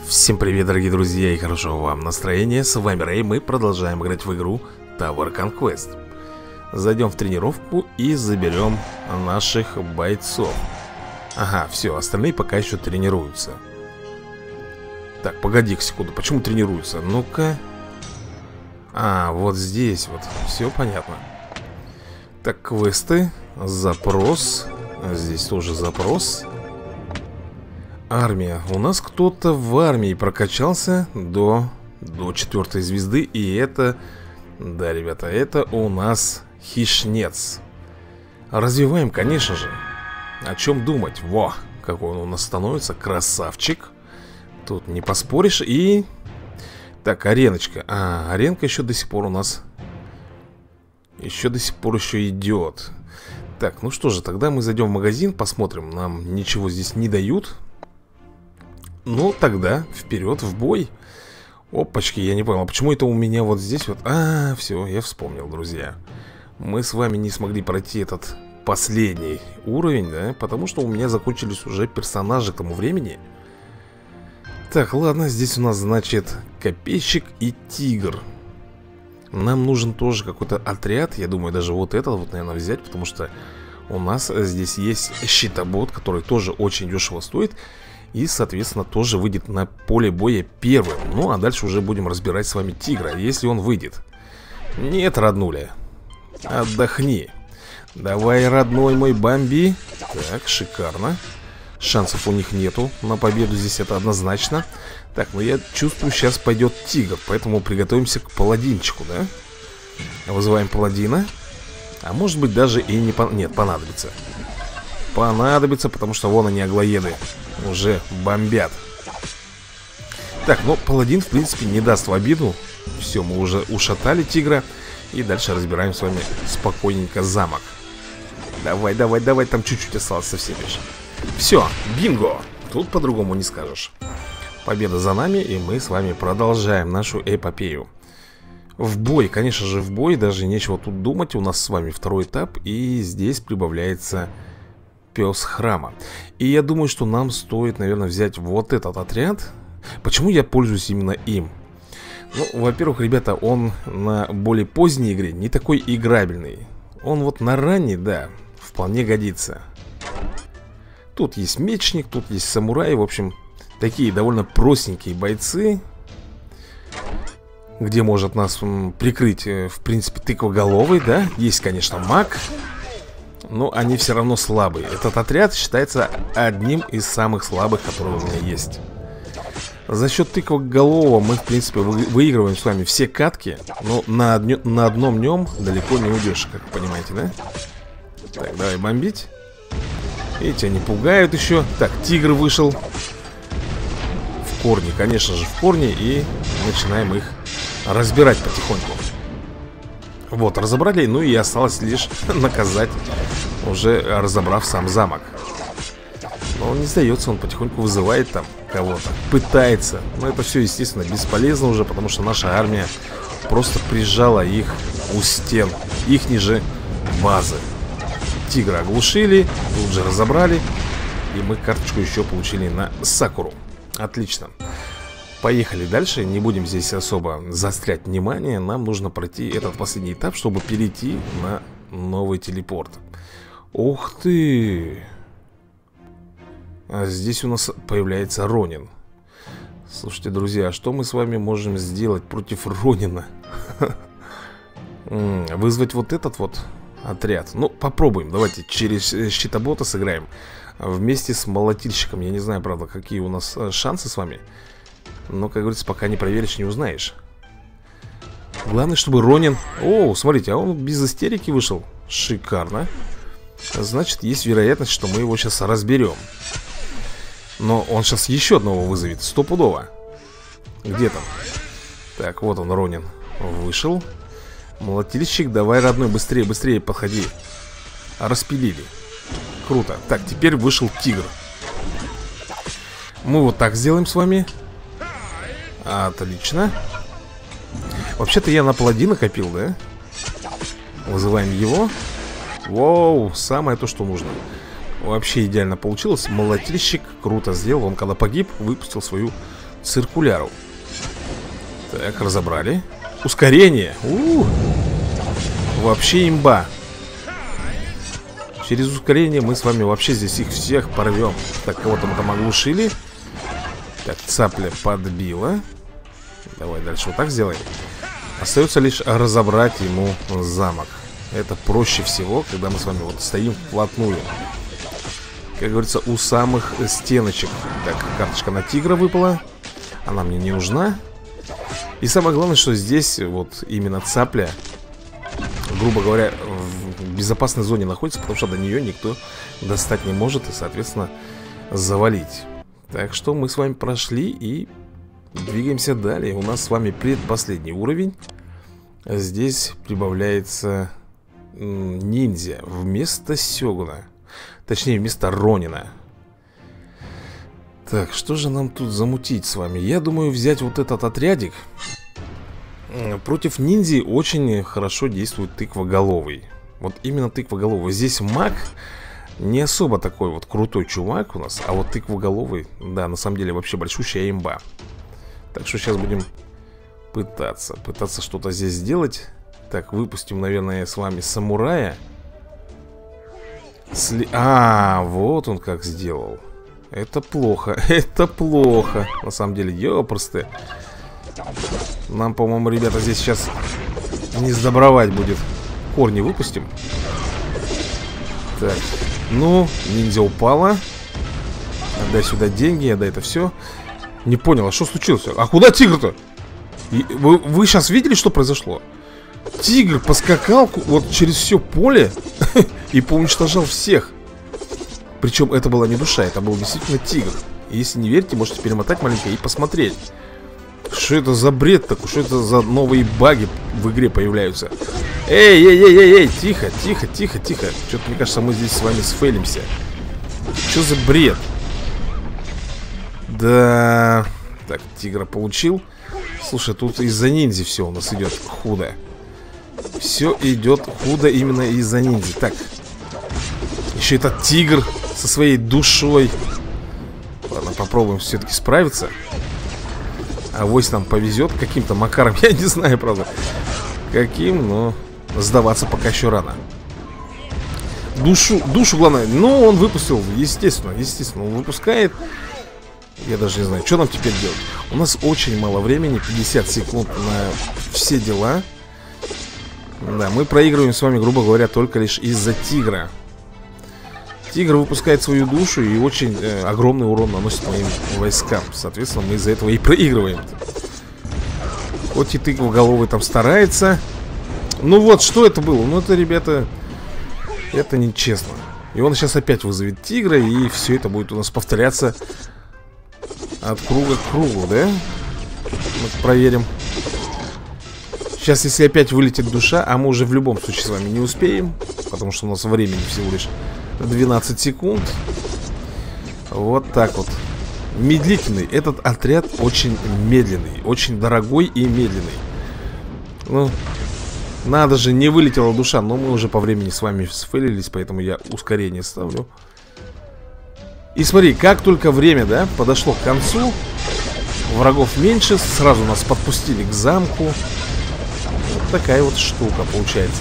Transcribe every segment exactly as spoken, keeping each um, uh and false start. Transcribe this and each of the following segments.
Всем привет, дорогие друзья, и хорошего вам настроения. С вами Рэй, мы продолжаем играть в игру Tower Conquest. Зайдем в тренировку и заберем наших бойцов. Ага, все, остальные пока еще тренируются. Так, погоди-ка секунду, почему тренируются? Ну-ка. А, вот здесь вот, все понятно. Так, квесты, запрос. Здесь тоже запрос. Армия. У нас кто-то в армии прокачался до, до четвертой звезды. И это, да, ребята, это у нас хищнец. Развиваем, конечно же. О чем думать? Во, какой он у нас становится. Красавчик. Тут не поспоришь. И... Так, ареночка. А, аренка еще до сих пор у нас Еще до сих пор еще идет. Так, ну что же, тогда мы зайдем в магазин, посмотрим. Нам ничего здесь не дают. Ну, тогда вперед в бой. Опачки, я не понял, а почему это у меня вот здесь вот... А, все, я вспомнил, друзья. Мы с вами не смогли пройти этот последний уровень, да? Потому что у меня закончились уже персонажи к тому времени. Так, ладно, здесь у нас, значит, копейщик и тигр. Нам нужен тоже какой-то отряд. Я думаю, даже вот этот вот, наверное, взять. Потому что у нас здесь есть щитобот, который тоже очень дешево стоит. И, соответственно, тоже выйдет на поле боя первым. Ну, а дальше уже будем разбирать с вами тигра, если он выйдет. Нет, роднуля, отдохни. Давай, родной мой, бомби. Так, шикарно. Шансов у них нету на победу, здесь это однозначно. Так, ну я чувствую, сейчас пойдет тигр. Поэтому приготовимся к паладинчику, да? Вызываем паладина. А может быть даже и не пон... Нет, понадобится. Понадобится, потому что вон они, аглоеды, уже бомбят. Так, ну паладин, в принципе, не даст в обиду. Все, мы уже ушатали тигра. И дальше разбираем с вами спокойненько замок. Давай, давай, давай, там чуть-чуть осталось совсем лишь. Все, бинго. Тут по-другому не скажешь. Победа за нами, и мы с вами продолжаем нашу эпопею. В бой, конечно же, в бой. Даже нечего тут думать. У нас с вами второй этап. И здесь прибавляется пес храма. И я думаю, что нам стоит, наверное, взять вот этот отряд. Почему я пользуюсь именно им? Ну, во-первых, ребята, он на более поздней игре не такой играбельный. Он вот на ранней, да, вполне годится. Тут есть мечник, тут есть самурай. В общем, такие довольно простенькие бойцы, где может нас м, прикрыть, э, в принципе, тыквоголовый, да. Есть, конечно, маг, но они все равно слабые. Этот отряд считается одним из самых слабых, которые у меня есть. За счет тыквоголового мы, в принципе, вы, выигрываем с вами все катки. Но на, одне, на одном нем далеко не уйдешь, как вы понимаете, да? Так, давай бомбить. Видите, они пугают еще. Так, тигр вышел. В корне, конечно же, в корне. И начинаем их разбирать потихоньку. Вот, разобрали. Ну и осталось лишь наказать, уже разобрав сам замок. Но он не сдается, он потихоньку вызывает там кого-то, пытается. Но это все, естественно, бесполезно уже, потому что наша армия просто прижала их у стен ихней же базы. Тигра оглушили, тут же разобрали. И мы карточку еще получили на Сакуру. Отлично. Поехали дальше, не будем здесь особо заострять внимание. Нам нужно пройти этот последний этап, чтобы перейти на новый телепорт. Ух ты! А здесь у нас появляется Ронин. Слушайте, друзья, что мы с вами можем сделать против Ронина? Вызвать вот этот вот отряд. Ну, попробуем, давайте через щитобота сыграем вместе с молотильщиком. Я не знаю, правда, какие у нас шансы с вами. Но, как говорится, пока не проверишь, не узнаешь. Главное, чтобы Ронин... О, смотрите, а он без истерики вышел. Шикарно. Значит, есть вероятность, что мы его сейчас разберем. Но он сейчас еще одного вызовет, стопудово. Где там? Так, вот он, Ронин. Вышел. Молотильщик, давай, родной, быстрее, быстрее подходи. Распилили. Круто. Так, теперь вышел тигр. Мы вот так сделаем с вами. Отлично. Вообще-то я на паладина копил, да? Вызываем его. Воу, самое то, что нужно. Вообще идеально получилось. Молотильщик круто сделал. Он когда погиб, выпустил свою циркуляру. Так, разобрали. Ускорение. У-у-у. Вообще имба. Через ускорение мы с вами вообще здесь их всех порвем. Так, кого-то мы там оглушили. Так, цапля подбила. Давай дальше вот так сделаем. Остается лишь разобрать ему замок. Это проще всего, когда мы с вами вот стоим вплотную. Как говорится, у самых стеночек. Так, карточка на тигра выпала. Она мне не нужна. И самое главное, что здесь вот именно цапля, грубо говоря, в безопасной зоне находится, потому что до нее никто достать не может и, соответственно, завалить. Так что мы с вами прошли и двигаемся далее. У нас с вами предпоследний уровень. Здесь прибавляется ниндзя вместо сёгуна. Точнее, вместо ронина. Так, что же нам тут замутить с вами? Я думаю, взять вот этот отрядик. Против ниндзя очень хорошо действует тыквоголовый. Вот именно тыквоголовый. Здесь маг не особо такой вот крутой чувак у нас. А вот тыквоголовый, да, на самом деле вообще большущая имба. Так что сейчас будем пытаться Пытаться что-то здесь сделать. Так, выпустим, наверное, с вами самурая. Сли... А, вот он как сделал. Это плохо, это плохо. На самом деле, ёпрсты. Нам, по-моему, ребята, здесь сейчас не сдобровать будет. Корни выпустим. Так, ну, ниндзя упала. Отдай сюда деньги, отдай это все. Не понял, а что случилось? А куда тигр-то? Вы, вы сейчас видели, что произошло? Тигр поскакал вот через все поле и поуничтожал всех. Причем это была не душа, это был действительно тигр. И если не верите, можете перемотать маленько и посмотреть. Что это за бред такой? Что это за новые баги в игре появляются? Эй, эй, эй, эй, эй, тихо, тихо, тихо, тихо. Что-то, мне кажется, мы здесь с вами сфейлимся. Что за бред? Да. Так, тигра получил. Слушай, тут из-за ниндзя все у нас идет худо. Все идет худо именно из-за ниндзя. Так. Еще этот тигр со своей душой. Ладно, попробуем все-таки справиться. Авось нам повезет каким-то макаром. Я не знаю, правда, каким, но сдаваться пока еще рано. Душу, душу главное. Ну, он выпустил, естественно, естественно, он выпускает. Я даже не знаю, что нам теперь делать. У нас очень мало времени, пятьдесят секунд на все дела. Да, мы проигрываем с вами, грубо говоря, только лишь из-за тигра. Тигр выпускает свою душу и очень э, огромный урон наносит моим войскам. Соответственно, мы из-за этого и проигрываем. Хоть и тыквоголовый там старается. Ну вот, что это было? Ну это, ребята, это нечестно. И он сейчас опять вызовет тигра, и все это будет у нас повторяться от круга к кругу, да? Мы проверим. Сейчас, если опять вылетит душа, а мы уже в любом случае с вами не успеем, потому что у нас времени всего лишь двенадцать секунд. Вот так вот. Медлительный. Этот отряд очень медленный. Очень дорогой и медленный. Ну, надо же, не вылетела душа. Но мы уже по времени с вами сфейлились, поэтому я ускорение ставлю. И смотри, как только время, да, подошло к концу, врагов меньше, сразу нас подпустили к замку. Вот такая вот штука получается.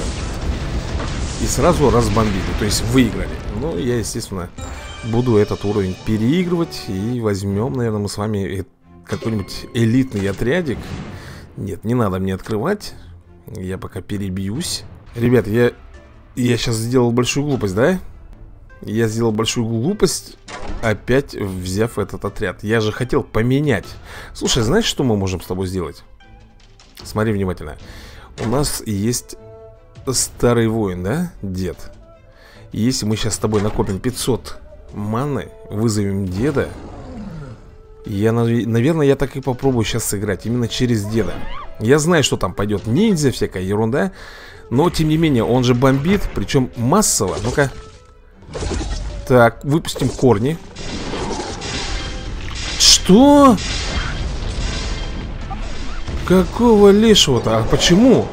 И сразу разбомбили, то есть выиграли. Ну, я, естественно, буду этот уровень переигрывать. И возьмем, наверное, мы с вами какой-нибудь элитный отрядик. Нет, не надо мне открывать. Я пока перебьюсь. Ребят, я, я сейчас сделал большую глупость, да? Я сделал большую глупость, опять взяв этот отряд. Я же хотел поменять. Слушай, знаешь, что мы можем с тобой сделать? Смотри внимательно. У нас есть старый воин, да, дед? И если мы сейчас с тобой накопим пятьсот маны, вызовем деда, я, наверное, я так и попробую сейчас сыграть именно через деда. Я знаю, что там пойдет ниндзя, всякая ерунда, но, тем не менее, он же бомбит, причем массово. Ну-ка. Так, выпустим корни. Что? Какого лешего-то? А почему?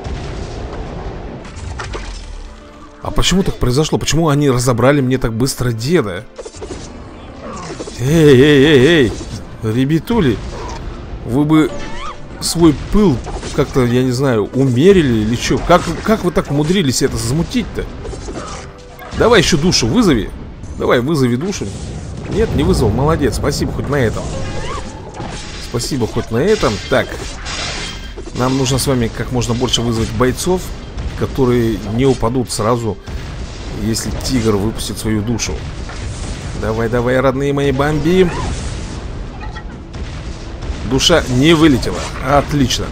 А почему так произошло? Почему они разобрали мне так быстро деда? Эй, эй, эй, эй, ребятули, Вы бы свой пыл как-то, я не знаю, умерили или что? Как, как вы так умудрились это замутить-то? Давай еще душу вызови. Давай, вызови душу. Нет, не вызвал, молодец, спасибо хоть на этом. Спасибо хоть на этом. Так, нам нужно с вами как можно больше вызвать бойцов, которые не упадут сразу, если тигр выпустит свою душу. Давай, давай, родные мои, бомби. Душа не вылетела. Отлично.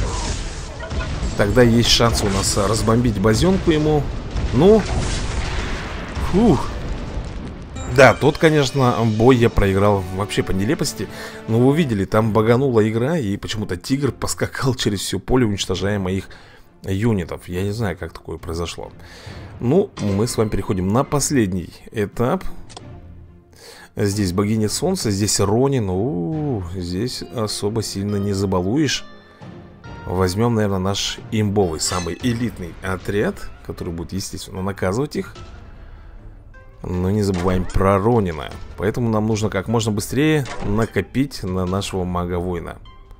Тогда есть шанс у нас разбомбить базенку ему. Ну. Фух. Да, тот, конечно, бой я проиграл вообще по нелепости. Но вы видели, там баганула игра, и почему-то тигр поскакал через все поле, уничтожая моих юнитов. Я не знаю, как такое произошло. Ну, мы с вами переходим на последний этап. Здесь богиня солнца, здесь Ронин. У-у-у, здесь особо сильно не забалуешь. Возьмем, наверное, наш имбовый, самый элитный отряд, который будет, естественно, наказывать их. Но не забываем про Ронина. Поэтому нам нужно как можно быстрее накопить на нашего мага-воина.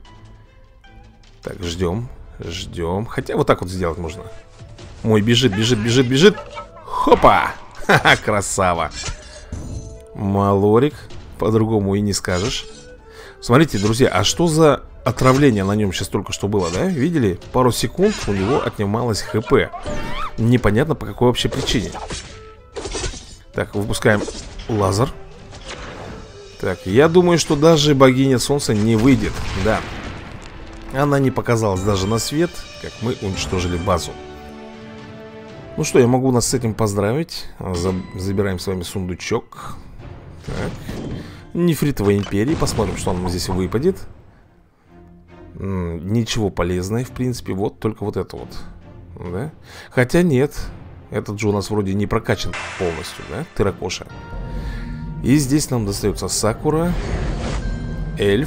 Так, ждем, ждем. Хотя вот так вот сделать можно. Мой бежит, бежит, бежит, бежит. Хопа! Ха-ха, красава. Малорик, по-другому и не скажешь. Смотрите, друзья, а что за отравление на нем сейчас только что было, да? Видели? Пару секунд у него отнималось хп. Непонятно по какой вообще причине. Так, выпускаем лазер. Так, я думаю, что даже богиня солнца не выйдет. Да, она не показалась даже на свет, как мы уничтожили базу. Ну что, я могу нас с этим поздравить. Забираем с вами сундучок. Так, нефритовой империи. Посмотрим, что нам здесь выпадет. М -м, ничего полезного, в принципе. Вот, только вот это вот, да? Хотя нет, этот же у нас вроде не прокачан полностью, да? Терракоша. И здесь нам достается Сакура, эльф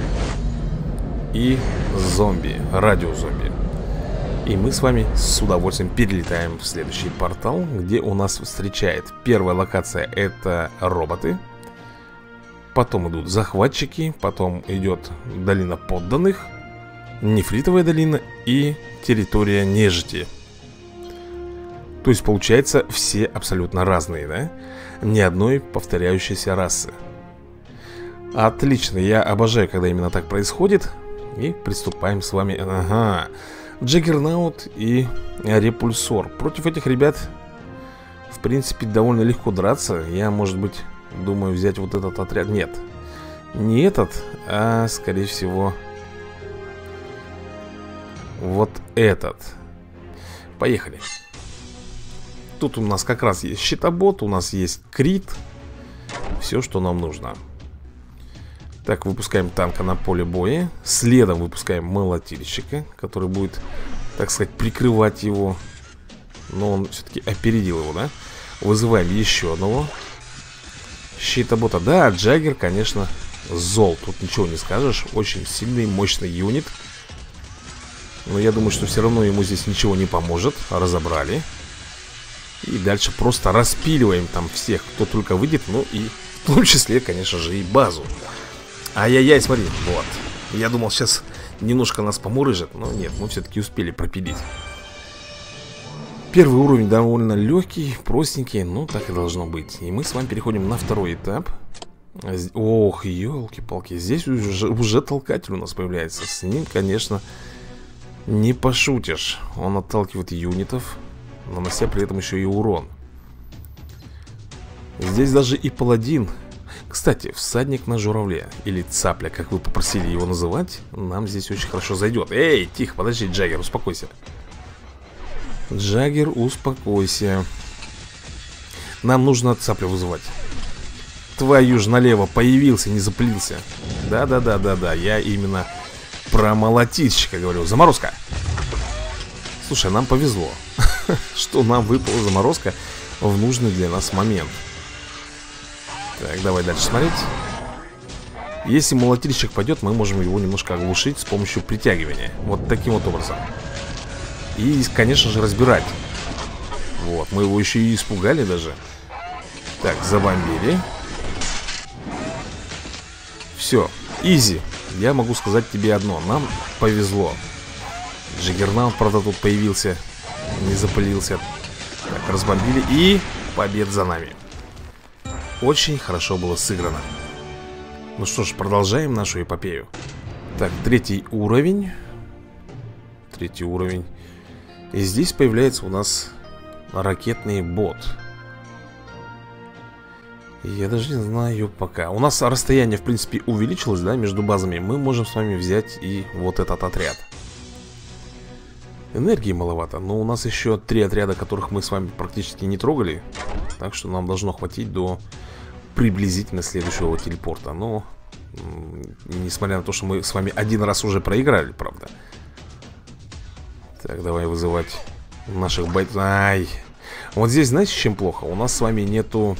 и зомби, радиозомби. И мы с вами с удовольствием перелетаем в следующий портал, где у нас встречает первая локация — это роботы. Потом идут захватчики, потом идет долина подданных, нефритовая долина и территория нежити. То есть получается все абсолютно разные, да? Ни одной повторяющейся расы. Отлично, я обожаю, когда именно так происходит. И приступаем с вами. Ага, Джаггернаут и Репульсор. Против этих ребят, в принципе, довольно легко драться. Я, может быть, думаю взять вот этот отряд. Нет, не этот, а, скорее всего, вот этот. Поехали. Тут у нас как раз есть щитобот, у нас есть крит. Все, что нам нужно. Так, выпускаем танка на поле боя. Следом выпускаем молотильщика, который будет, так сказать, прикрывать его. Но он все-таки опередил его, да? Вызываем еще одного щитобота. Да, Джаггер, конечно, зол. Тут ничего не скажешь. Очень сильный, мощный юнит. Но я думаю, что все равно ему здесь ничего не поможет. Разобрали. И дальше просто распиливаем там всех, кто только выйдет. Ну и в том числе, конечно же, и базу. Ай-яй-яй, смотри, вот. Я думал, сейчас немножко нас помурыжит, но нет, мы все-таки успели пропилить. Первый уровень довольно легкий, простенький, ну так и должно быть. И мы с вами переходим на второй этап. Ох, елки-палки, здесь уже, уже толкатель у нас появляется. С ним, конечно, не пошутишь. Он отталкивает юнитов, нанося при этом еще и урон. Здесь даже и паладин. Кстати, всадник на журавле, или цапля, как вы попросили его называть, нам здесь очень хорошо зайдет. Эй, тихо, подожди, Джаггер, успокойся. Джаггер, успокойся. Нам нужно цаплю вызывать. Твою ж налево, появился, не запылился. Да-да-да-да-да, я именно про молотильщика говорю. Заморозка. Слушай, нам повезло, что нам выпала заморозка в нужный для нас момент. Так, давай дальше смотреть. Если молотильщик пойдет, мы можем его немножко оглушить с помощью притягивания. Вот таким вот образом. И, конечно же, разбирать. Вот, мы его еще и испугали даже. Так, забомбили. Все, изи. я могу сказать тебе одно. Нам повезло. Джиггернаут, правда, тут появился. Не запылился. Так, разбомбили. И побед за нами. Очень хорошо было сыграно. Ну что ж, продолжаем нашу эпопею. Так, третий уровень. Третий уровень. И здесь появляется у нас ракетный бот. Я даже не знаю пока. У нас расстояние, в принципе, увеличилось, да, между базами. Мы можем с вами взять и вот этот отряд. Энергии маловато, но у нас еще три отряда, которых мы с вами практически не трогали. Так что нам должно хватить до приблизительно следующего телепорта. Но, несмотря на то, что мы с вами один раз уже проиграли, правда. Так, давай вызывать наших бойцов. Ай! Вот здесь, знаете, чем плохо? У нас с вами нету...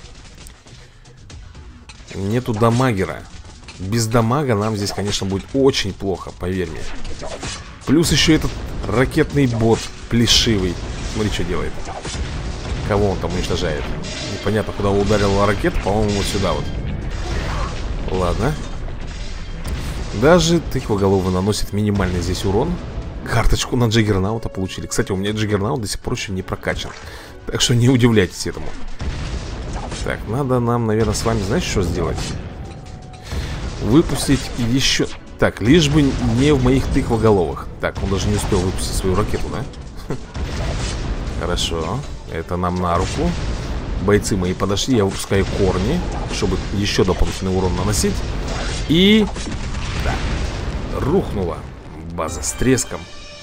Нету дамагера. Без дамага нам здесь, конечно, будет очень плохо, поверь мне. Плюс еще этот ракетный бот плешивый. Смотри, что делает. Кого он там уничтожает? Непонятно, куда ударила ракета. По-моему, вот сюда вот. Ладно. Даже тыквоголовый наносит минимальный здесь урон. Карточку на Джиггернаута получили. Кстати, у меня Джиггернаут до сих пор еще не прокачан. Так что не удивляйтесь этому. Так, надо нам, наверное, с вами, знаете, что сделать? Выпустить еще... Так, лишь бы не в моих тыквоголовых. Так, он даже не успел выпустить свою ракету, да? Хорошо. Это нам на руку. Бойцы мои подошли, я выпускаю корни, чтобы еще дополнительный урон наносить. И... Да. Рухнула база с треском.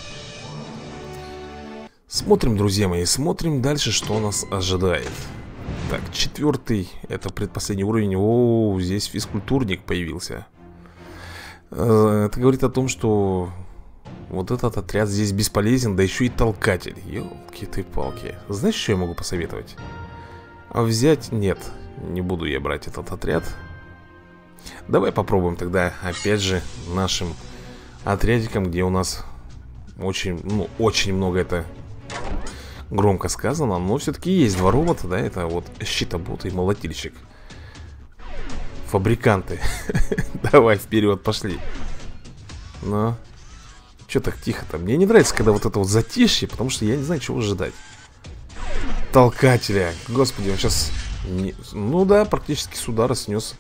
Смотрим, друзья мои, смотрим дальше, что нас ожидает. Так, четвертый, это предпоследний уровень. О, здесь физкультурник появился. Это говорит о том, что вот этот отряд здесь бесполезен, да еще и толкатель. Ёлки ты палки. Знаешь, что я могу посоветовать? А взять? Нет, не буду я брать этот отряд. Давай попробуем тогда, опять же, нашим отрядиком, где у нас очень, ну, очень много, это громко сказано, но все-таки есть два робота, да, это вот щитобот и молотильщик. Фабриканты. Давай вперед, пошли. Ну, что так тихо-то? Мне не нравится, когда вот это вот затишье, потому что я не знаю, чего ожидать. Толкателя. Господи, он сейчас... Не... Ну да, практически с удара снес.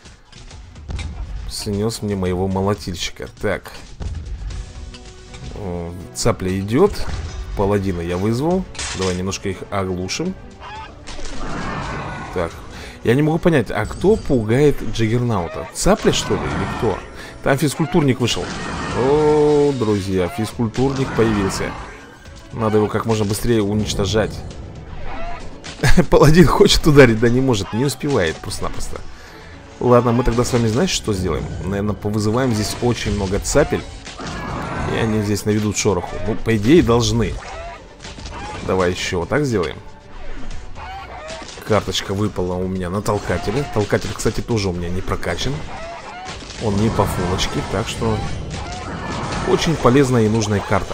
Снес мне моего молотильщика. Так. О, цапля идет. Паладина я вызвал. Давай немножко их оглушим. Так. Я не могу понять, а кто пугает Джиггернаута? Цапля, что ли, или кто? Там физкультурник вышел. О, друзья, физкультурник появился. Надо его как можно быстрее уничтожать. Паладин хочет ударить, да не может, не успевает просто-напросто. Ладно, мы тогда с вами, знаете, что сделаем? Наверное, повызываем здесь очень много цапель. И они здесь наведут шороху. Ну, по идее, должны. Давай еще вот так сделаем. Карточка выпала у меня на толкателе. Толкатель, кстати, тоже у меня не прокачан. Он не по фулочке, так что очень полезная и нужная карта.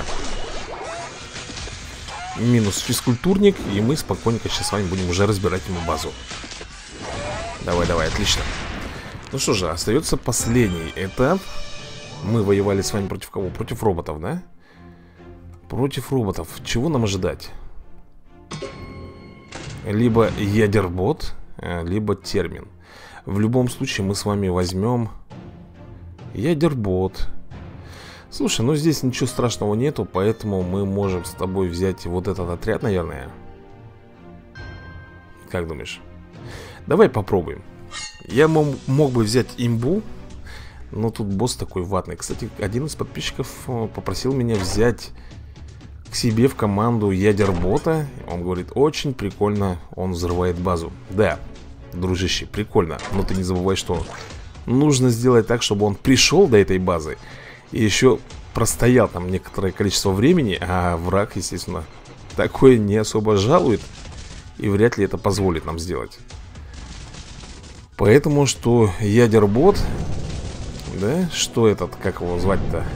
Минус физкультурник. И мы спокойненько сейчас с вами будем уже разбирать ему базу. Давай, давай, отлично. Ну что же, остается последний этап. Мы воевали с вами против кого? Против роботов, да? Против роботов. Чего нам ожидать? Либо ядербот, либо термин. В любом случае мы с вами возьмем ядербот. Слушай, ну здесь ничего страшного нету, поэтому мы можем с тобой взять вот этот отряд, наверное. Как думаешь? Давай попробуем. Я мог, мог бы взять имбу, но тут босс такой ватный. Кстати, один из подписчиков попросил меня взять к себе в команду ядербота. Он говорит, очень прикольно, он взрывает базу. Да, дружище, прикольно. Но ты не забывай, что нужно сделать так, чтобы он пришел до этой базы и еще простоял там некоторое количество времени. А враг, естественно, такое не особо жалует. И вряд ли это позволит нам сделать. Поэтому что ядербот, да, что этот, как его звать-то?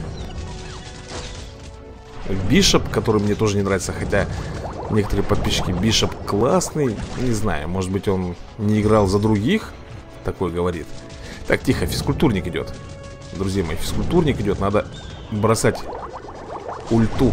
Бишоп, который мне тоже не нравится, хотя некоторые подписчики, Бишоп классный. Не знаю, может быть он не играл за других. Такой говорит. Так, тихо, физкультурник идет. друзья мои, физкультурник идет. Надо бросать ульту.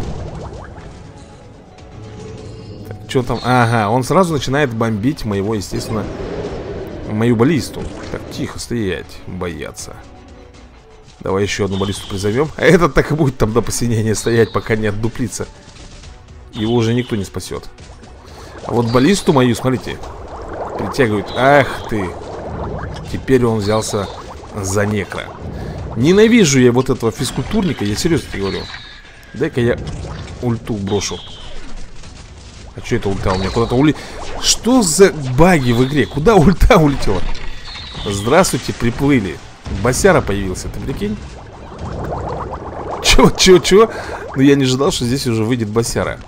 Что там? Ага, он сразу начинает бомбить моего, естественно, мою баллисту. Так, тихо стоять, бояться. Давай еще одну баллисту призовем. А этот так и будет там до посинения стоять, пока не отдуплится. Его уже никто не спасет. А вот баллисту мою, смотрите, притягивает. Ах ты. Теперь он взялся за некро. Ненавижу я вот этого физкультурника, я серьезно тебе говорю. Дай-ка я ульту брошу. А что это ульта у меня? Куда-то ули... Что за баги в игре? Куда ульта улетела? Здравствуйте, приплыли. Босяра появился, ты прикинь? Чё, чё, чё? Ну я не ожидал, что здесь уже выйдет босяра.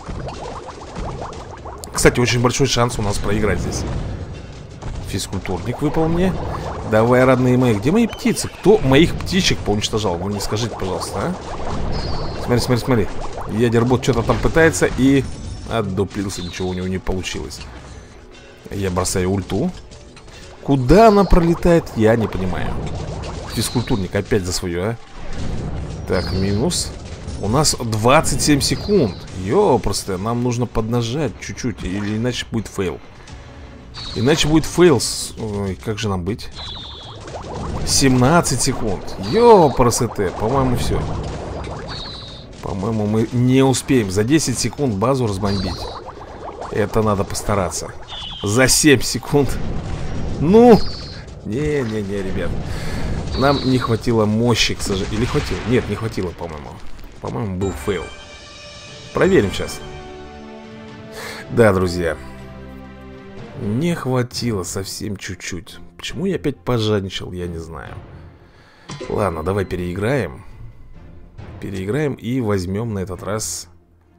Кстати, очень большой шанс у нас проиграть здесь. Физкультурник выпал мне. Давай, родные мои, где мои птицы? Кто моих птичек поуничтожал? Вы мне скажите, пожалуйста, а? Смотри, смотри, смотри. Ядербот что-то там пытается и... Отдуплился, ничего у него не получилось. Я бросаю ульту. Куда она пролетает, я не понимаю. Физкультурник опять за свое, а? Так, минус. У нас двадцать семь секунд. Ё, просто нам нужно поднажать чуть-чуть, или иначе будет фейл. Иначе будет фейл. Ой, как же нам быть? семнадцать секунд. Ё, просете, по-моему, все. По-моему, мы не успеем за десять секунд базу разбомбить. Это надо постараться. За семь секунд. Ну, не-не-не, ребят. Нам не хватило мощи, к сожалению. Или хватило? Нет, не хватило, по-моему. По-моему, был фейл. Проверим сейчас. Да, друзья. Не хватило совсем чуть-чуть. Почему я опять пожадничал, я не знаю. Ладно, давай переиграем. Переиграем и возьмем на этот раз.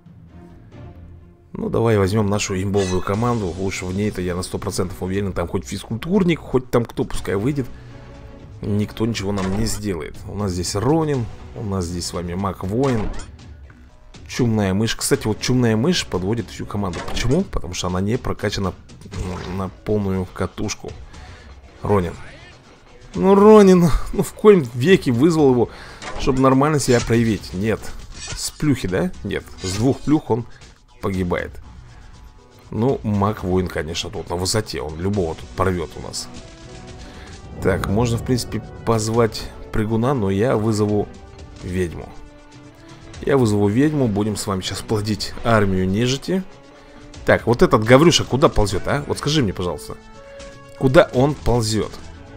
Ну, давай возьмем нашу имбовую команду. Уж в ней-то я на сто процентов уверен. Там хоть физкультурник, хоть там кто, пускай выйдет. Никто ничего нам не сделает. У нас здесь Ронин. У нас здесь с вами Мак-воин. Чумная мышь. Кстати, вот чумная мышь подводит всю команду. Почему? Потому что она не прокачана на полную катушку. Ронин. Ну, Ронин, ну в коем веке вызвал его, чтобы нормально себя проявить? Нет. С плюхи, да? Нет. С двух плюх он погибает. Ну, Мак-воин, конечно, тут на высоте. Он любого тут порвет у нас. Так, можно, в принципе, позвать прыгуна, но я вызову ведьму. Я вызову ведьму. Будем с вами сейчас плодить армию нежити. Так, вот этот Гаврюша куда ползет, а? Вот скажи мне, пожалуйста. Куда он ползет?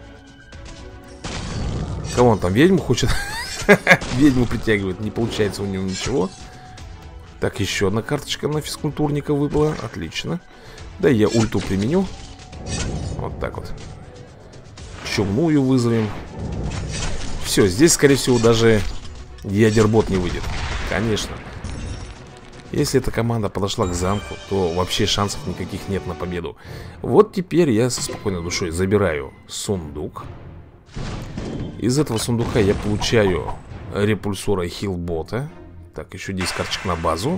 Кого он там, ведьму хочет? Ведьму притягивает, не получается у него ничего. Так, еще одна карточка на физкультурника выпала. Отлично. Да, я ульту применю. Вот так вот. Чумную вызовем. Все, здесь, скорее всего, даже ядербот не выйдет. Конечно. Если эта команда подошла к замку, то вообще шансов никаких нет на победу. Вот теперь я со спокойной душой забираю сундук. Из этого сундука я получаю репульсора хилбота. Так, еще десять карточек на базу.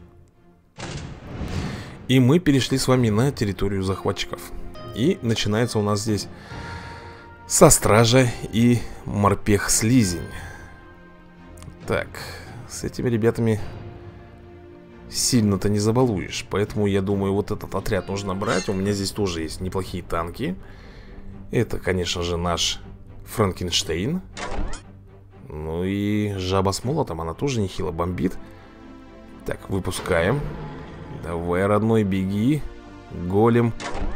И мы перешли с вами на территорию захватчиков. И начинается у нас здесь со стража и морпех-слизень. Так, с этими ребятами сильно-то не забалуешь. Поэтому я думаю, вот этот отряд нужно брать. У меня здесь тоже есть неплохие танки. Это, конечно же, наш Франкенштейн. Ну и жаба с молотом, она тоже нехило бомбит. Так, выпускаем. Давай, родной, беги. Голем.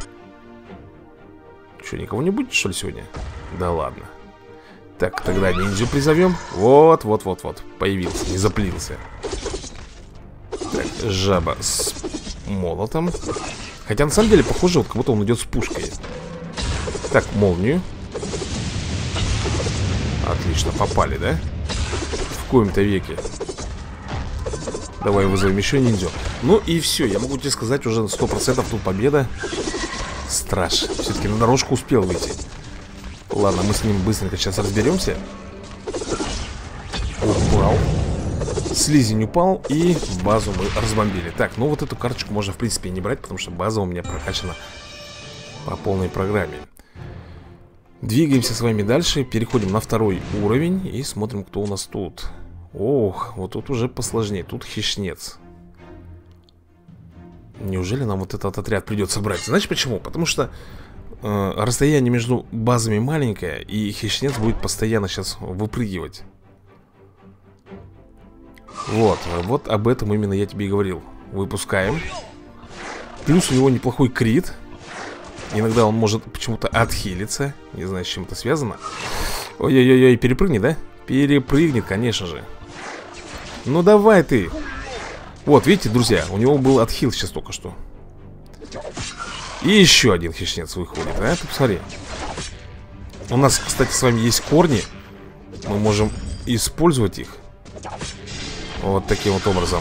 Что, никого не будет, что ли, сегодня? Да ладно. Так, тогда ниндзю призовем. Вот, вот, вот, вот. Появился, не заплился. Так, жаба с молотом. Хотя, на самом деле, похоже, вот как будто он идет с пушкой. Так, молнию. Отлично, попали, да? В коем-то веке. Давай вызовем еще ниндзю. Ну и все, я могу тебе сказать, уже на сто процентов тут победа. Страж, все-таки на дорожку успел выйти. Ладно, мы с ним быстренько сейчас разберемся. Упал. Слизень упал, и базу мы разбомбили. Так, ну вот эту карточку можно, в принципе, не брать, потому что база у меня прокачана по полной программе. Двигаемся с вами дальше. Переходим на второй уровень и смотрим, кто у нас тут. Ох, вот тут уже посложнее. Тут хищнец. Неужели нам вот этот отряд придется брать? Знаешь почему? Потому что э, расстояние между базами маленькое, и хищнец будет постоянно сейчас выпрыгивать. Вот, вот об этом именно я тебе и говорил. Выпускаем. Плюс у него неплохой крит. Иногда он может почему-то отхилиться. Не знаю, с чем это связано. Ой-ой-ой, перепрыгнет, да? Перепрыгнет, конечно же. Ну давай ты. Вот, видите, друзья, у него был отхил сейчас только что. И еще один хищнец выходит, а? Ты посмотри. У нас, кстати, с вами есть корни. Мы можем использовать их. Вот таким вот образом.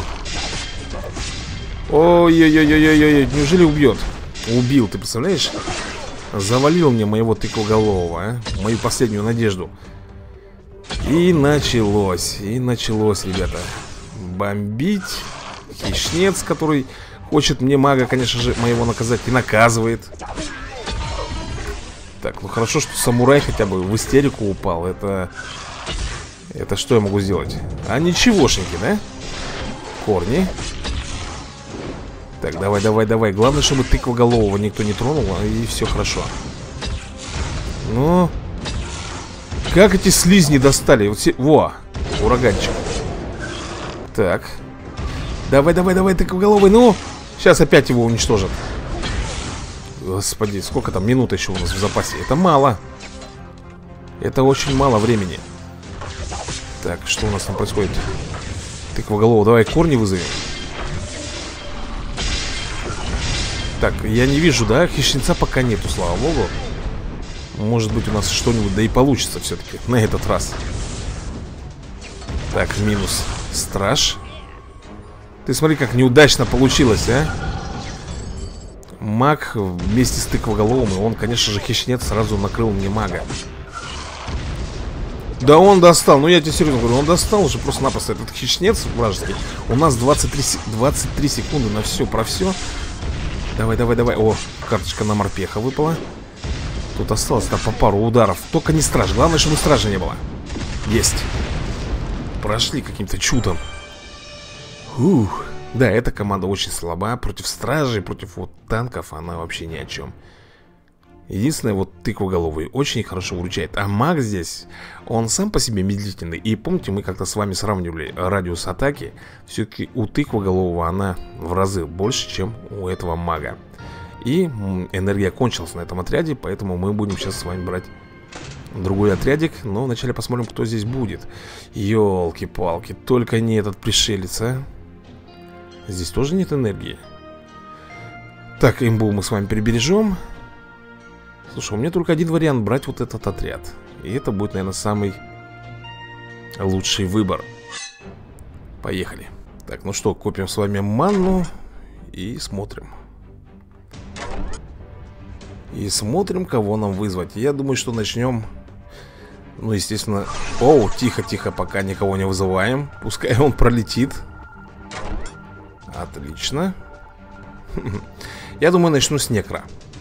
Ой-ой-ой-ой-ой-ой, неужели убьет? Убил, ты представляешь? Завалил мне моего тыквоголового, а? Мою последнюю надежду. И началось, и началось, ребята. Бомбить. Хищнец, который хочет мне мага, конечно же, моего наказать. И наказывает. Так, ну хорошо, что самурай хотя бы в истерику упал. Это... Это что я могу сделать? А ничегошеньки, да? Корни. Так, давай, давай, давай. Главное, чтобы тыквоголового никто не тронул, и все хорошо. Ну... Как эти слизни достали? Вот все... Во, ураганчик. Так. Давай, давай, давай, тыквоголовый, ну! Сейчас опять его уничтожат. Господи, сколько там минут еще у нас в запасе? Это мало. Это очень мало времени. Так, что у нас там происходит? Тыквоголовый, давай корни вызовем. Так, я не вижу, да? Хищнеца пока нету, слава богу. Может быть, у нас что-нибудь, да и получится все-таки на этот раз. Так, минус страж. Ты смотри, как неудачно получилось, а? Маг вместе с тыквоголовым. И он, конечно же, хищнец сразу накрыл мне мага. Да он достал, ну я тебе серьезно говорю, он достал уже просто-напросто этот хищнец вражеский. У нас двадцать три, двадцать три секунды на все про все. Давай, давай, давай. О, карточка на морпеха выпала. Тут осталось-то по пару ударов. Только не страж, главное, чтобы стража не было. Есть. Прошли каким-то чудом. Ух. Да, эта команда очень слаба. Против стражей, против вот танков она вообще ни о чем. Единственное, вот тыквоголовый очень хорошо выручает. А маг здесь, он сам по себе медлительный. И помните, мы как-то с вами сравнивали радиус атаки. Все-таки у тыквоголового она в разы больше, чем у этого мага. И энергия кончилась на этом отряде, поэтому мы будем сейчас с вами брать другой отрядик. Но вначале посмотрим, кто здесь будет. Ёлки-палки, только не этот пришелец, а. Здесь тоже нет энергии. Так, имбу мы с вами перебережем. Слушай, у меня только один вариант брать вот этот отряд. И это будет, наверное, самый лучший выбор. Поехали. Так, ну что, копим с вами манну. И смотрим. И смотрим, кого нам вызвать. Я думаю, что начнем. Ну, естественно. Оу, тихо-тихо, пока никого не вызываем. Пускай он пролетит. Отлично. Я думаю, начну с некро.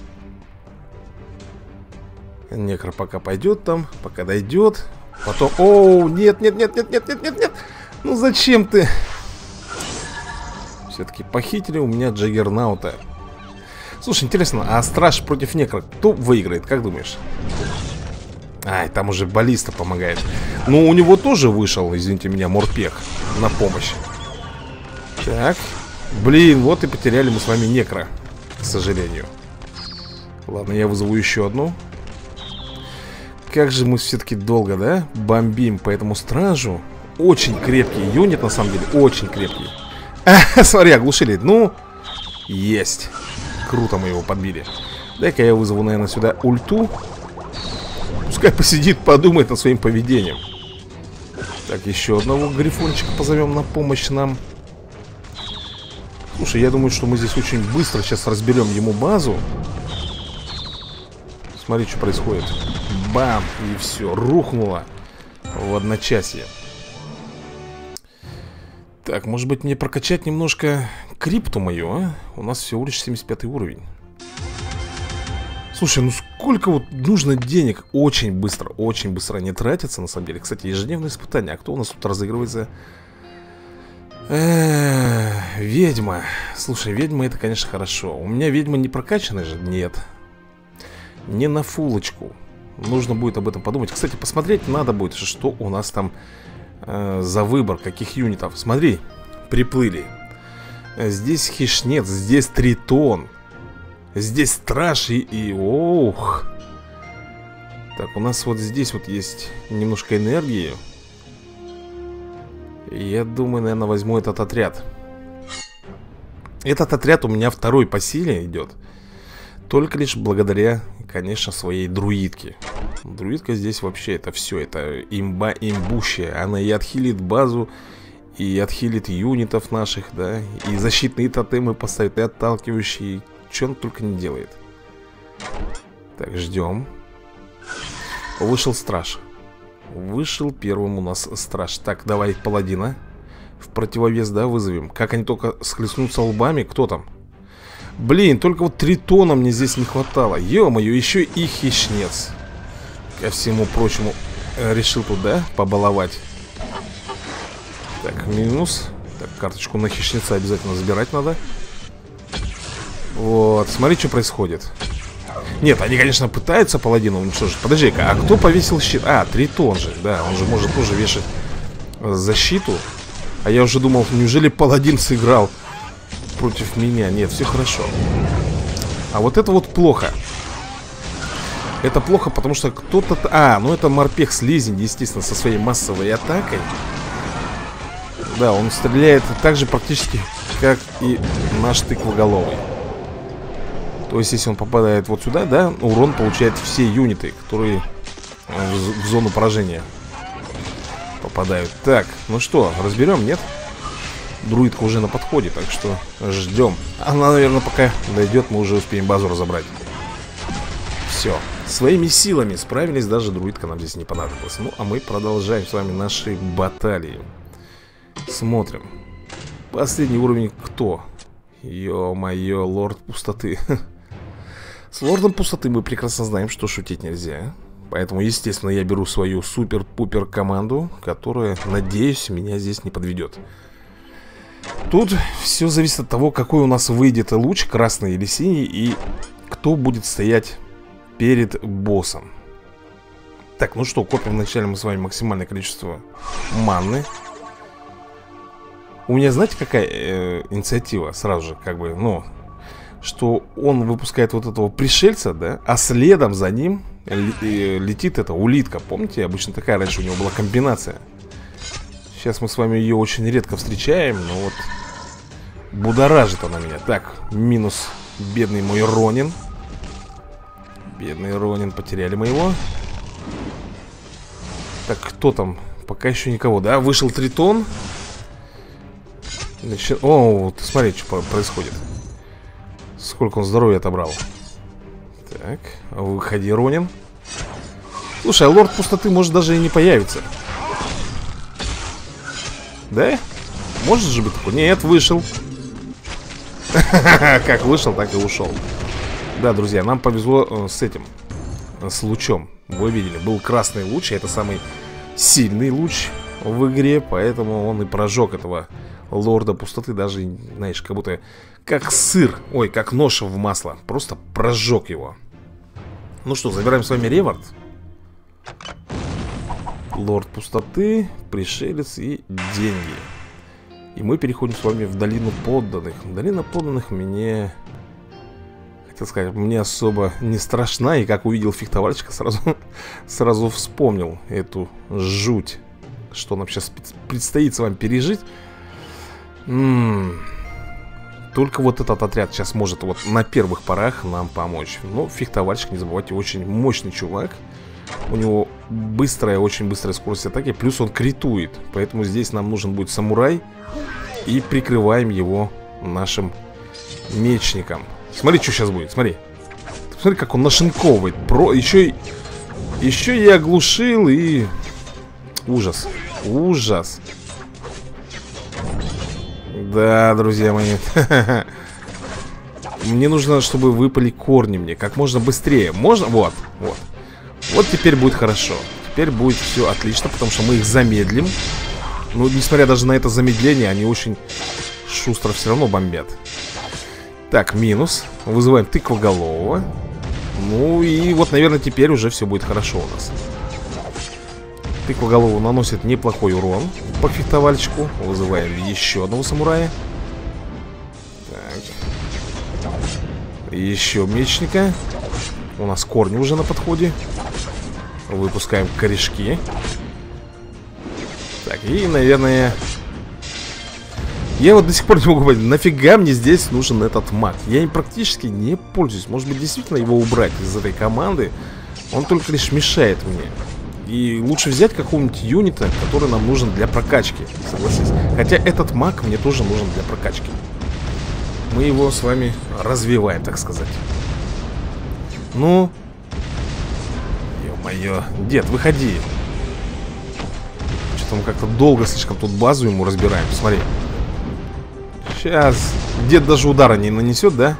Некро пока пойдет там, пока дойдет. Потом... Оу, нет, нет, нет, нет, нет, нет, нет, нет. Ну зачем ты? Все-таки похитили у меня Джаггернаута. Слушай, интересно, а страж против некро кто выиграет, как думаешь? Ай, там уже баллиста помогает. Ну, у него тоже вышел, извините меня, морпех на помощь. Так. Блин, вот и потеряли мы с вами некро, к сожалению. Ладно, я вызову еще одну. Как же мы все-таки долго, да, бомбим по этому стражу. Очень крепкий юнит, на самом деле, очень крепкий. А, смотри, оглушили, ну, есть. Круто мы его подбили. Дай-ка я вызову, наверное, сюда ульту. Пускай посидит, подумает над своим поведением. Так, еще одного грифончика позовем на помощь нам. Слушай, я думаю, что мы здесь очень быстро сейчас разберем ему базу. Смотри, что происходит. Бам! И все, рухнуло в одночасье. Так, может быть мне прокачать немножко крипту мою, а? У нас всего лишь семьдесят пятый уровень. Слушай, ну сколько вот нужно денег? Очень быстро, очень быстро они тратятся, на самом деле. Кстати, ежедневное испытание. А кто у нас тут разыгрывается? Э-э-э, ведьма. Слушай, ведьма это, конечно, хорошо. У меня ведьма не прокачанная же? Нет. Не на фулочку. Нужно будет об этом подумать. Кстати, посмотреть надо будет, что у нас там э, за выбор, каких юнитов. Смотри, приплыли. Здесь хищнец, здесь тритон. Здесь страж и... и... Ох. Так, у нас вот здесь вот есть немножко энергии. Я думаю, наверное, возьму этот отряд. Этот отряд у меня второй по силе идет. Только лишь благодаря, конечно, своей друидке. Друидка здесь вообще это все. Это имба имбущая. Она и отхилит базу, и отхилит юнитов наших, да. И защитные тотемы поставит, и отталкивающие. Что он только не делает. Так, ждем. Вышел страж. Вышел первым у нас страж. Так, давай паладина в противовес, да, вызовем. Как они только схлестнутся лбами. Кто там? Блин, только вот тритона мне здесь не хватало. Ё-моё, еще и хищнец. Ко всему прочему решил тут, да, побаловать. Так, минус. Так, карточку на хищнеца обязательно забирать надо. Вот, смотри, что происходит. Нет, они, конечно, пытаются паладина уничтожить. Подожди-ка, а кто повесил щит? А, тритон же, да, он же может тоже вешать защиту. А я уже думал, неужели паладин сыграл против меня? Нет, все хорошо. А вот это вот плохо. Это плохо, потому что кто-то... А, ну это морпех слизень, естественно, со своей массовой атакой. Да, он стреляет так же практически, как и наш тыквоголовый. То есть, если он попадает вот сюда, да, урон получает все юниты, которые в, в зону поражения попадают. Так, ну что, разберем, нет? Друидка уже на подходе, так что ждем. Она, наверное, пока дойдет, мы уже успеем базу разобрать. Все, своими силами справились, даже друидка нам здесь не понадобилась. Ну, а мы продолжаем с вами наши баталии. Смотрим. Последний уровень кто? Ё-моё, лорд пустоты. С лордом пустоты мы прекрасно знаем, что шутить нельзя. Поэтому, естественно, я беру свою супер-пупер команду, которая, надеюсь, меня здесь не подведет. Тут все зависит от того, какой у нас выйдет луч, красный или синий, и кто будет стоять перед боссом. Так, ну что, копим вначале мы с вами максимальное количество манны. У меня, знаете, какая э, инициатива сразу же, как бы, ну, что он выпускает вот этого пришельца, да, а следом за ним летит эта улитка. Помните, обычно такая раньше у него была комбинация. Сейчас мы с вами ее очень редко встречаем, но вот будоражит она меня. Так, минус бедный мой Ронин. Бедный Ронин, потеряли мы его. Так, кто там? Пока еще никого, да? Вышел тритон. Значит, о, вот смотри, что происходит. Сколько он здоровья отобрал. Так, выходи, Ронин. Слушай, а лорд пустоты может даже и не появиться. Да? Может же быть такой? Нет, вышел. Как вышел, так и ушел. Да, друзья, нам повезло с этим, с лучом. Вы видели, был красный луч, это самый сильный луч в игре, поэтому он и прожег этого лорда пустоты. Даже, знаешь, как будто как сыр, ой, как нож в масло. Просто прожег его. Ну что, забираем с вами ревард. Лорд пустоты, пришелец и деньги. И мы переходим с вами в долину подданных. Долина подданных мне, хотел сказать, мне особо не страшна. И как увидел фехтовальщика, сразу, сразу вспомнил эту жуть, что нам сейчас предстоит с вами пережить. М-м-м. Только вот этот отряд сейчас может вот на первых порах нам помочь. Но фехтовальщик, не забывайте, очень мощный чувак. У него быстрая, очень быстрая скорость атаки. Плюс он критует. Поэтому здесь нам нужен будет самурай. И прикрываем его нашим мечником. Смотри, что сейчас будет, смотри. Смотри, как он нашинковывает. Про... Еще и... Еще и оглушил и... Ужас. Ужас. Да, друзья мои. Мне нужно, чтобы выпали корни мне как можно быстрее. Можно? Вот, вот. Вот теперь будет хорошо. Теперь будет все отлично, потому что мы их замедлим. Ну, несмотря даже на это замедление, они очень шустро все равно бомбят. Так, минус. Вызываем тыквоголового. Ну и вот, наверное, теперь уже все будет хорошо у нас. Тыквоголовый наносит неплохой урон по фехтовальщику. Вызываем еще одного самурая. Так. Еще мечника. У нас корни уже на подходе. Выпускаем корешки. Так, и, наверное... Я вот до сих пор не могу понять, нафига мне здесь нужен этот маг. Я им практически не пользуюсь. Может быть, действительно его убрать из этой команды. Он только лишь мешает мне. И лучше взять какого-нибудь юнита, который нам нужен для прокачки, согласись. Хотя этот маг мне тоже нужен для прокачки. Мы его с вами развиваем, так сказать. Ну... Ё-моё, дед, выходи. Что-то мы как-то долго слишком тут базу ему разбираем. Посмотри. Сейчас. Дед даже удара не нанесет, да?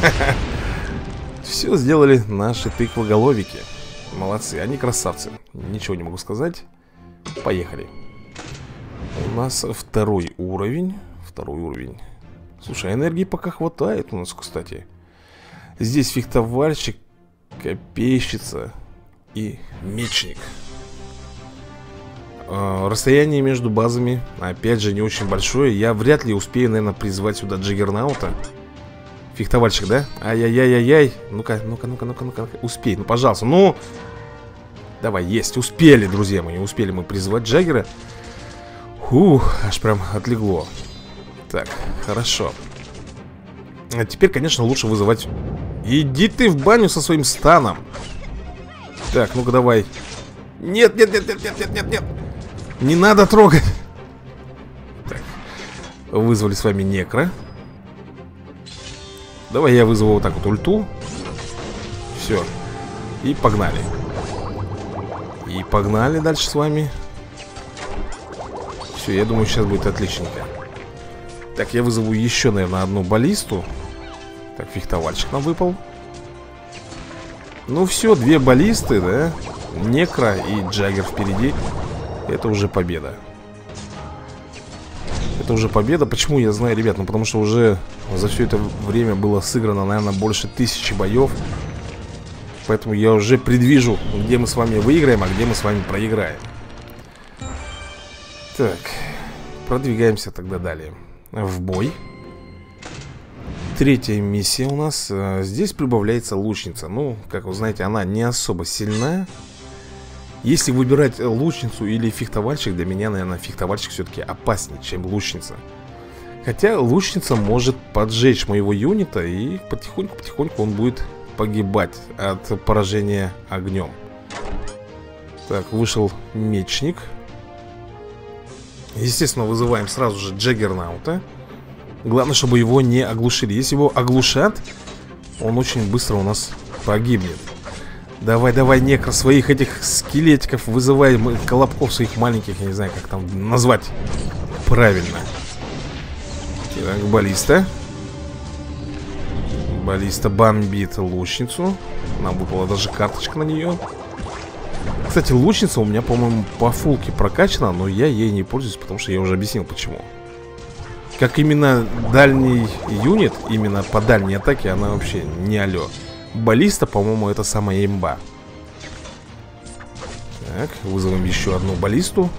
Все сделали наши тыквоголовики. Молодцы, они красавцы. Ничего не могу сказать. Поехали. У нас второй уровень. Второй уровень. Слушай, энергии пока хватает у нас, кстати. Здесь фехтовальщик, копейщица и мечник. Расстояние между базами, опять же, не очень большое. Я вряд ли успею, наверное, призвать сюда Джаггернаута. Фехтовальщик, да? Ай-яй-яй-яй-яй. Ну-ка, ну-ка, ну-ка, ну-ка, ну-ка. Успей, ну, пожалуйста, ну. Давай, есть, успели, друзья мои. Успели мы призвать Джаггера. Ух, аж прям отлегло. Так, хорошо. А теперь, конечно, лучше вызывать... Иди ты в баню со своим станом. Так, ну-ка, давай. Нет, нет, нет, нет, нет, нет, нет, нет. Не надо трогать. Так, вызвали с вами некро. Давай я вызову вот так вот ульту. Все. И погнали. И погнали дальше с вами. Все, я думаю, сейчас будет отличненько. Так, я вызову еще, наверное, одну баллисту. Так, фехтовальщик нам выпал. Ну все, две баллисты, да? Некро и Джаггер впереди. Это уже победа. Это уже победа. Почему я знаю, ребят? Ну потому что уже за все это время было сыграно, наверное, больше тысячи боев. Поэтому я уже предвижу, где мы с вами выиграем, а где мы с вами проиграем. Так, продвигаемся тогда далее. В бой. Третья миссия у нас. Здесь прибавляется лучница. Ну, как вы знаете, она не особо сильная. Если выбирать лучницу или фехтовальщик, для меня, наверное, фехтовальщик все-таки опаснее, чем лучница. Хотя лучница может поджечь моего юнита, и потихоньку-потихоньку он будет погибать от поражения огнем. Так, вышел мечник. Естественно, вызываем сразу же Джаггернаута. Главное, чтобы его не оглушили. Если его оглушат, он очень быстро у нас погибнет. Давай, давай, некро, своих этих скелетиков вызывай, колобков своих маленьких, я не знаю, как там назвать правильно. Так, баллиста. Баллиста бомбит лучницу. Нам выпала даже карточка на нее. Кстати, лучница у меня, по-моему, по фулке прокачана, но я ей не пользуюсь, потому что я уже объяснил, почему. Как именно дальний юнит, именно по дальней атаке, она вообще не алё. Баллиста, по-моему, это самая имба. Так, вызовем еще одну баллисту.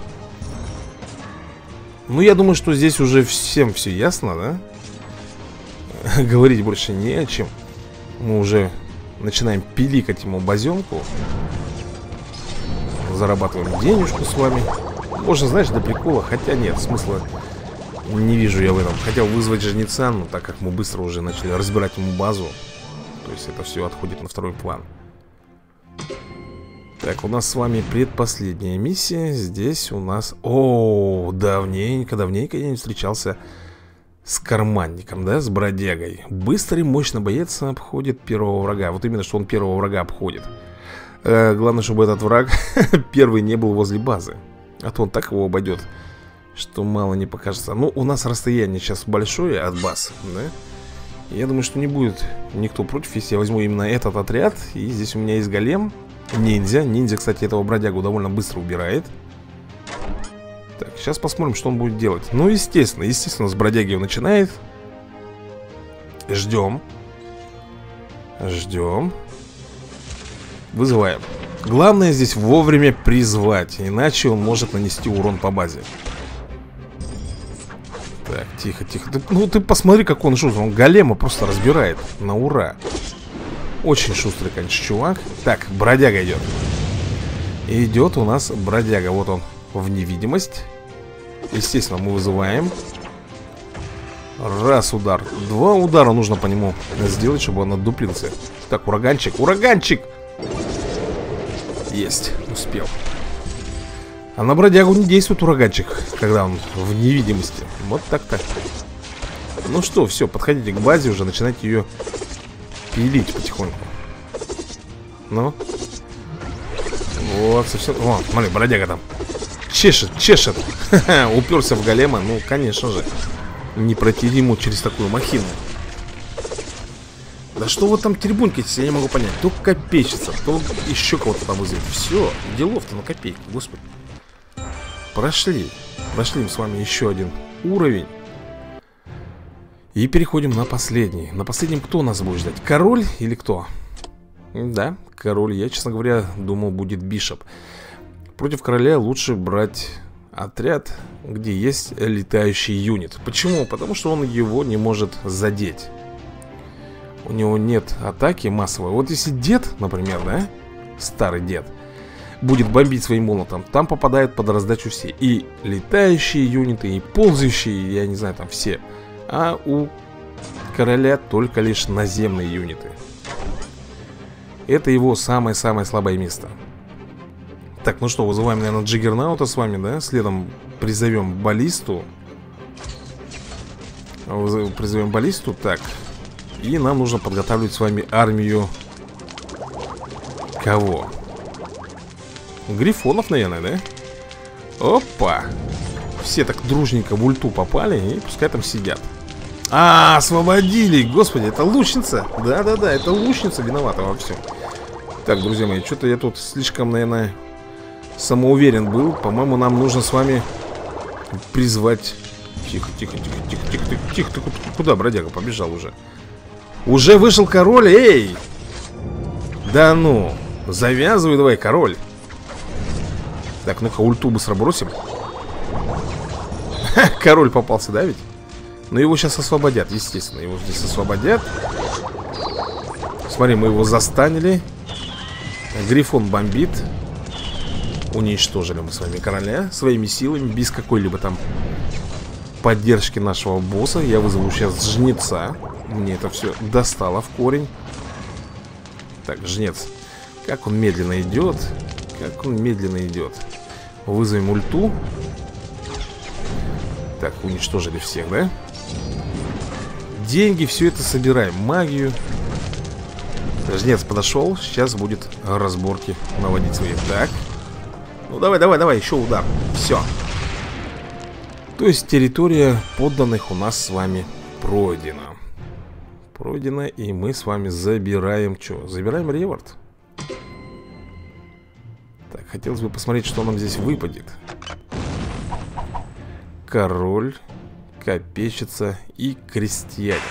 Ну, я думаю, что здесь уже всем все ясно, да? Говорить больше не о чем. Мы уже начинаем пиликать ему базенку. Зарабатываем денежку с вами. Можно, знаешь, для прикола. Хотя нет, смысла не вижу я в этом. Хотел вызвать жнеца, но так как мы быстро уже начали разбирать ему базу, то есть это все отходит на второй план. Так, у нас с вами предпоследняя миссия. Здесь у нас... О, давненько, давненько я не встречался с карманником, да, с бродягой. Быстрый, мощный боец обходит первого врага. Вот именно, что он первого врага обходит. э, Главное, чтобы этот враг первый не был возле базы. А то он так его обойдет, что мало не покажется. Ну, у нас расстояние сейчас большое от баз, да? Я думаю, что не будет никто против, если я возьму именно этот отряд. И здесь у меня есть голем, ниндзя. Ниндзя, кстати, этого бродягу довольно быстро убирает. Так, сейчас посмотрим, что он будет делать. Ну, естественно, естественно, с бродяги он начинает. Ждем. Ждем. Вызываем. Главное здесь вовремя призвать, иначе он может нанести урон по базе. Так, тихо, тихо. Ты, ну ты посмотри, как он шустрый. Он голема просто разбирает на ура. Очень шустрый, конечно, чувак. Так, бродяга идет. Идет у нас бродяга. Вот он в невидимость. Естественно, мы вызываем. Раз удар. Два удара нужно по нему сделать, чтобы он отдуплился. Так, ураганчик, ураганчик. Есть, успел. А на бродягу не действует ураганчик, когда он в невидимости. Вот так-то. Ну что, все, подходите к базе уже, начинайте ее пилить потихоньку. Ну. Вот, совсем... О, смотри, бродяга там чешет, чешет. Уперся в голема, ну, конечно же. Не пройти ему через такую махину. Да что вы там теребунькаетесь, я не могу понять. То копейщица, то еще кого-то там вызовет. Все, делов-то на копейку, господи. Прошли. Прошли мы с вами еще один уровень. И переходим на последний. На последнем кто нас будет ждать? Король или кто? Да, король. Я, честно говоря, думал, будет бишоп. Против короля лучше брать отряд, где есть летающий юнит. Почему? Потому что он его не может задеть. У него нет атаки массовой. Вот если дед, например, да, старый дед, будет бомбить своим молотом, там попадают под раздачу все. И летающие юниты, и ползающие, я не знаю, там все. А у короля только лишь наземные юниты. Это его самое-самое слабое место. Так, ну что, вызываем, наверное, Джиггернаута с вами, да? Следом призовем баллисту. Призовем баллисту, так. И нам нужно подготавливать с вами армию. Кого? Грифонов, наверное, да? Опа! Все так дружненько в ульту попали, и пускай там сидят. А, освободили! Господи, это лучница! Да-да-да, это лучница виновата во всем. Так, друзья мои, что-то я тут слишком, наверное, самоуверен был. По-моему, нам нужно с вами призвать... Тихо, тихо, тихо, тихо, тихо, тихо, тихо. Ты куда, бродяга, побежал уже? Уже вышел король, эй! Да ну, завязывай давай, король. Так, ну-ка, ульту быстро бросим. Ха, король попался, да ведь? Но его сейчас освободят, естественно. Его здесь освободят. Смотри, мы его застанили. Грифон бомбит. Уничтожили мы с вами короля своими силами, без какой-либо там поддержки нашего босса. Я вызову сейчас жнеца. Мне это все достало в корень. Так, жнец. Как он медленно идет. Как он медленно идет. Вызовем ульту. Так, уничтожили всех, да? Деньги, все это собираем. Магию. Жнец подошел. Сейчас будет разборки наводить свои. Так. Ну давай, давай, давай, еще удар. Все. То есть территория подданных у нас с вами пройдена. Пройдена, и мы с вами забираем что? Забираем реворд. Так, хотелось бы посмотреть, что нам здесь выпадет. Король, копейщица и крестьяне.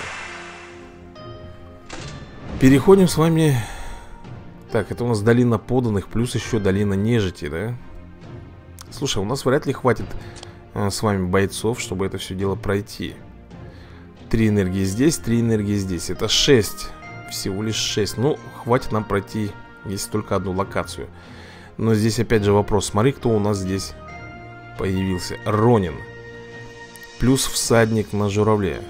Переходим с вами. Так, это у нас долина подданных, плюс еще долина нежити, да? Слушай, у нас вряд ли хватит а, с вами бойцов, чтобы это все дело пройти. Три энергии здесь, три энергии здесь. Это шесть. Всего лишь шесть. Ну, хватит нам пройти, если только одну локацию. Но здесь опять же вопрос. Смотри, кто у нас здесь появился. Ронин. Плюс всадник на журавле.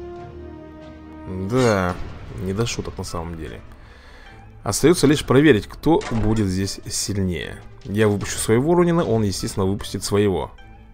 Да, не до шуток на самом деле. Остается лишь проверить, кто будет здесь сильнее. Я выпущу своего Ронина, он, естественно, выпустит своего.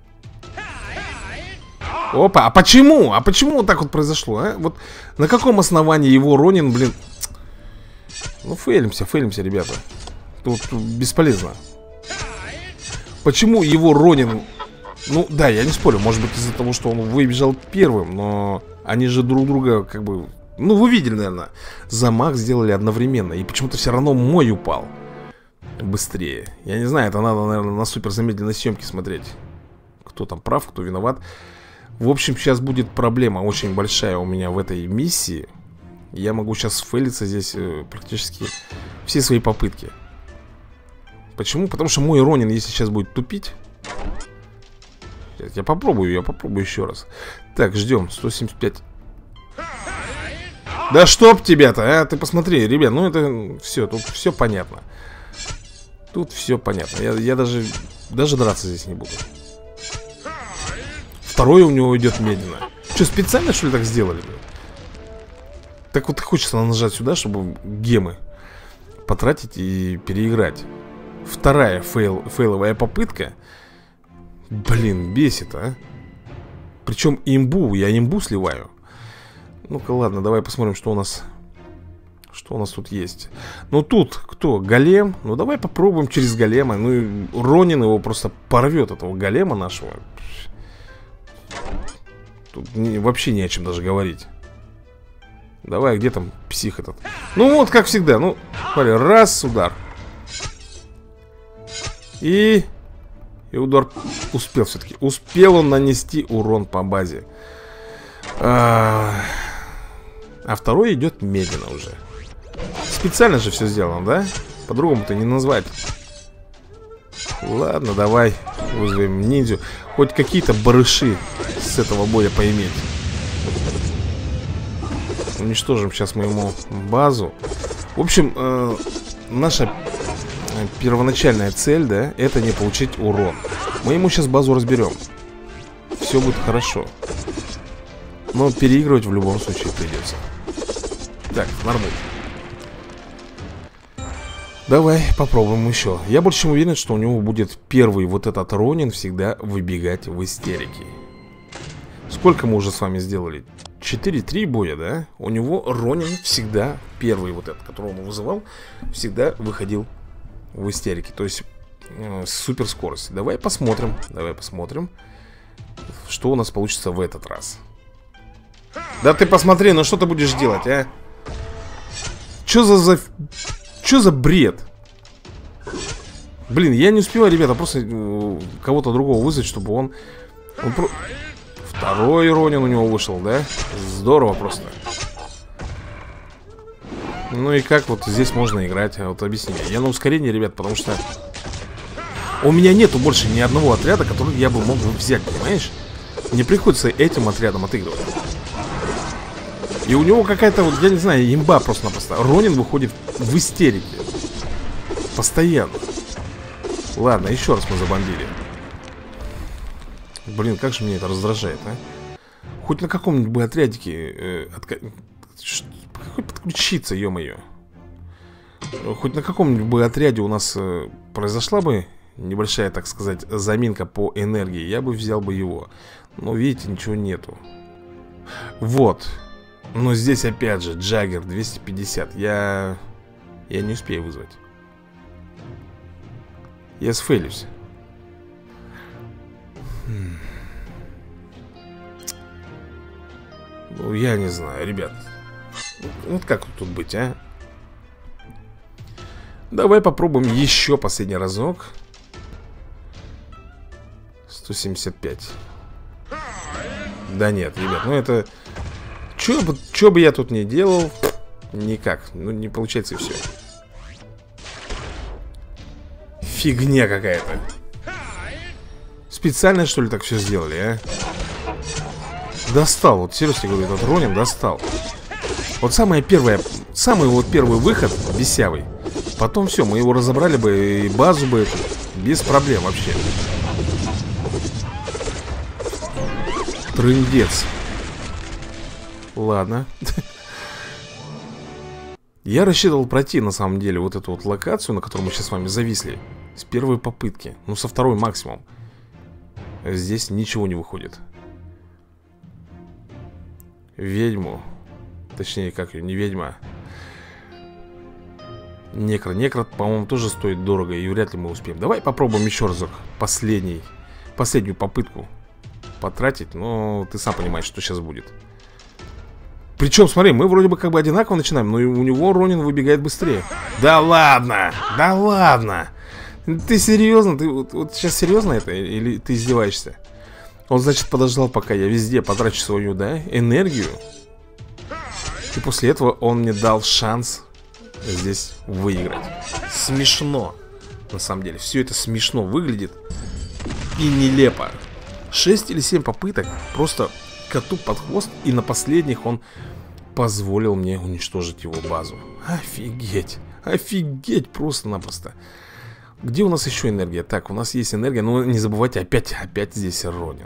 Опа, а почему? А почему вот так вот произошло, а? Вот на каком основании его Ронин, блин... Ну, фейлимся, фейлимся, ребята. Тут бесполезно. Почему его Ронин... Ну, да, я не спорю, может быть из-за того, что он выбежал первым, но они же друг друга как бы Ну, вы видели, наверное. Замах сделали одновременно. И почему-то все равно мой упал быстрее. Я не знаю, это надо, наверное, на супер замедленной съемке смотреть. Кто там прав, кто виноват. В общем, сейчас будет проблема очень большая у меня в этой миссии. Я могу сейчас фейлиться здесь э, практически все свои попытки. Почему? Потому что мой Ронин, если сейчас будет тупить... Я попробую, я попробую еще раз. Так, ждем, сто семьдесят пять. Да чтоб тебя-то, а? Ты посмотри, ребят, ну это все, тут все понятно. Тут все понятно. Я, я даже, даже драться здесь не буду. Второй у него идет медленно. Что, специально, что ли, так сделали? Так вот хочется нажать сюда, чтобы гемы потратить и переиграть. Вторая фейл, фейловая попытка. Блин, бесит, а. Причем имбу, я имбу сливаю. Ну-ка, ладно, давай посмотрим, что у нас. Что у нас тут есть. Ну тут кто? Голем. Ну давай попробуем через голема. Ну и Ронин его просто порвет, этого голема нашего. Тут не, вообще не о чем даже говорить. Давай, где там псих этот? Ну вот, как всегда. Ну, смотри, раз, удар. И... И удар успел все-таки. Успел он нанести урон по базе. А, а второй идет медленно уже. Специально же все сделано, да? По-другому-то не назвать. Ладно, давай вызовем ниндзю. Хоть какие-то барыши с этого боя поиметь. Уничтожим сейчас мы ему базу. В общем, э, наша первоначальная цель, да, это не получить урон. Мы ему сейчас базу разберем. Все будет хорошо. Но переигрывать в любом случае придется. Так, нормально. Давай попробуем еще. Я больше чем уверен, что у него будет первый вот этот Ронин всегда выбегать в истерике. Сколько мы уже с вами сделали? четыре-три боя, да? У него Ронин всегда, первый вот этот, которого он вызывал, всегда выходил в истерике. То есть э, супер скорость. Давай посмотрим, давай посмотрим, что у нас получится в этот раз. Да ты посмотри, ну что ты будешь делать, а? Че за... за... Че за бред? Блин, я не успеваю, ребята, просто э, кого-то другого вызвать, чтобы он... он про... Второй Ронин у него вышел, да? Здорово просто. Ну и как вот здесь можно играть? Вот объясни мне. Я на ускорении, ребят, потому что у меня нету больше ни одного отряда, который я бы мог взять, понимаешь? Мне приходится этим отрядом отыгрывать. И у него какая-то, вот, я не знаю, имба просто-напросто. Ронин выходит в истерике. Постоянно. Ладно, еще раз мы забомбили. Блин, как же меня это раздражает, а? Хоть на каком-нибудь бы отрядике э, отка... Хоть подключиться, ё-моё. Хоть на каком-нибудь бы отряде у нас э, произошла бы небольшая, так сказать, заминка по энергии, я бы взял бы его. Но видите, ничего нету. Вот. Но здесь опять же Джаггер двести пятьдесят. Я... Я не успею вызвать. Я сфейлюсь. Хм. Ну, я не знаю, ребят. Вот как тут быть, а? Давай попробуем еще последний разок. сто семьдесят пять. Да нет, ребят, ну это... Че бы, че бы я тут не делал, никак, ну не получается и все. Фигня какая-то. Специально, что ли, так все сделали, а? Достал, вот серьезно говорю, этот Ронин достал. Вот самое первое, самый вот первый выход, бесявый. Потом все, мы его разобрали бы, и базу бы, без проблем вообще. Трындец. Ладно. Я рассчитывал пройти, на самом деле, вот эту вот локацию, на которой мы сейчас с вами зависли, с первой попытки. Ну, со второй максимум. Здесь ничего не выходит. Ведьму. Точнее, как ее, не ведьма. Некро. Некро, по-моему, тоже стоит дорого, и вряд ли мы успеем. Давай попробуем еще разок. Последний. Последнюю попытку потратить. Но ты сам понимаешь, что сейчас будет. Причем, смотри, мы вроде бы как бы одинаково начинаем, но у него Ронин выбегает быстрее. Да ладно, да ладно. Ты серьезно? Ты вот, вот сейчас серьезно это? Или ты издеваешься? Он, значит, подождал, пока я везде потрачу свою, да, энергию. И после этого он мне дал шанс здесь выиграть. Смешно. На самом деле, все это смешно выглядит и нелепо. шесть или семь попыток просто коту под хвост. И на последних он позволил мне уничтожить его базу. Офигеть. Офигеть просто-напросто. Где у нас еще энергия? Так, у нас есть энергия. Но не забывайте, опять, опять здесь Ронин.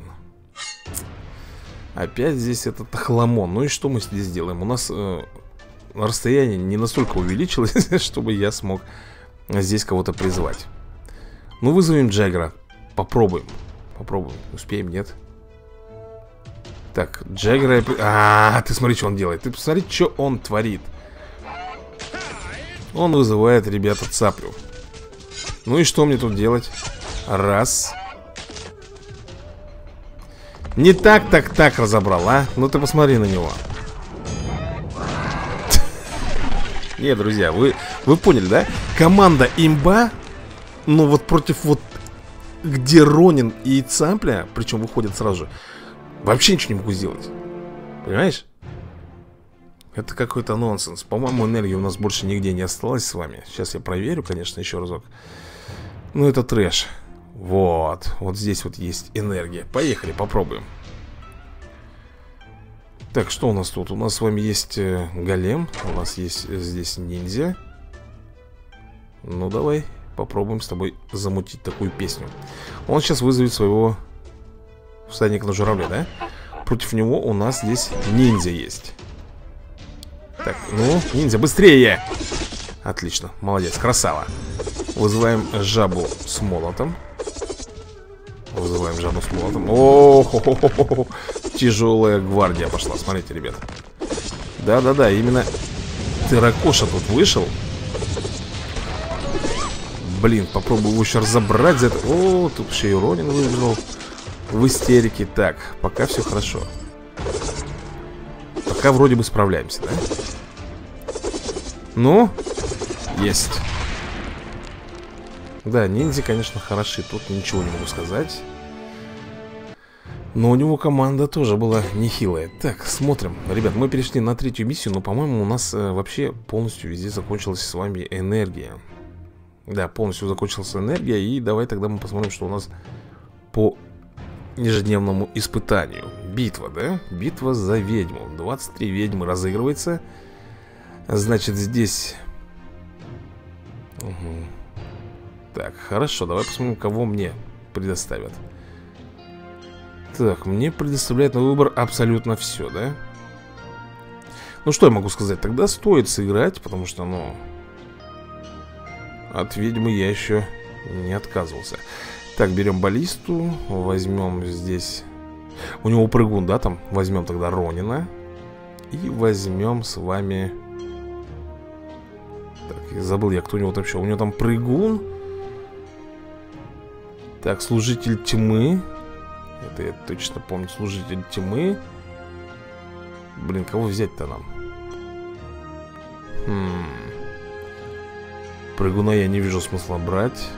Опять здесь этот хламон. Ну и что мы здесь делаем? У нас э, расстояние не настолько увеличилось, чтобы я смог здесь кого-то призвать. Ну, вызовем Джаггера. Попробуем. Попробуем. Успеем, нет? Так, Джаггера... А, ты смотри, что он делает. Ты посмотри, что он творит. Он вызывает, ребята, цаплю. Ну и что мне тут делать? Раз. Не так, так, так разобрал, а? Ну ты посмотри на него. Нет, друзья, вы, вы поняли, да? Команда имба. Ну вот против вот, где Ронин и цапля, причем выходят сразу же, вообще ничего не могу сделать. Понимаешь? Это какой-то нонсенс. По-моему, энергии у нас больше нигде не осталось с вами. Сейчас я проверю, конечно, еще разок. Ну это трэш. Вот, вот здесь вот есть энергия. Поехали, попробуем. Так, что у нас тут? У нас с вами есть э, голем. У нас есть э, здесь ниндзя. Ну давай попробуем с тобой замутить такую песню. Он сейчас вызовет своего всадника на журавле, да? Против него у нас здесь ниндзя есть. Так, ну, ниндзя, быстрее! Отлично, молодец, красава. Вызываем жабу с молотом. Вызываем жабу с молотом. О-хо-хо-хо-хо. Тяжелая гвардия пошла, смотрите, ребят. Да-да-да, именно Терракоша тут вышел. Блин, попробую его еще разобрать за это. О, тут еще и Ронин выбежал в истерике. Так, пока все хорошо. Пока вроде бы справляемся, да? Ну, есть. Да, ниндзя, конечно, хороши. Тут ничего не могу сказать. Но у него команда тоже была нехилая. Так, смотрим. Ребят, мы перешли на третью миссию. Но, по-моему, у нас э, вообще полностью везде закончилась с вами энергия. Да, полностью закончилась энергия. И давай тогда мы посмотрим, что у нас по ежедневному испытанию. Битва, да? Битва за ведьму. двадцать три ведьмы разыгрывается. Значит, здесь... Угу. Так, хорошо, давай посмотрим, кого мне предоставят. Так, мне предоставляют на выбор абсолютно все, да? Ну, что я могу сказать? Тогда стоит сыграть, потому что, ну... От ведьмы я еще не отказывался. Так, берем баллисту. Возьмем здесь... У него прыгун, да, там? Возьмем тогда Ронина. И возьмем с вами... Так, забыл я, кто у него там еще. У него там прыгун. Так, служитель тьмы. Это я точно помню, служитель тьмы. Блин, кого взять-то нам? Хм. Прыгуна я не вижу смысла брать.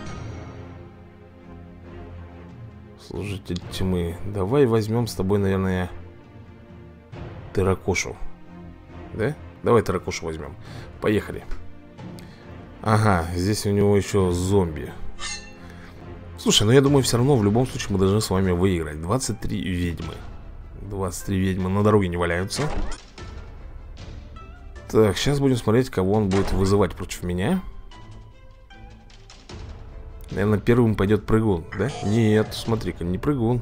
Служитель тьмы. Давай возьмем с тобой, наверное, Терракошу. Да? Давай Терракошу возьмем. Поехали. Ага, здесь у него еще зомби. Слушай, ну я думаю, все равно в любом случае мы должны с вами выиграть. двадцать три ведьмы. двадцать три ведьмы на дороге не валяются. Так, сейчас будем смотреть, кого он будет вызывать против меня. Наверное, первым пойдет прыгун, да? Нет, смотри-ка, не прыгун.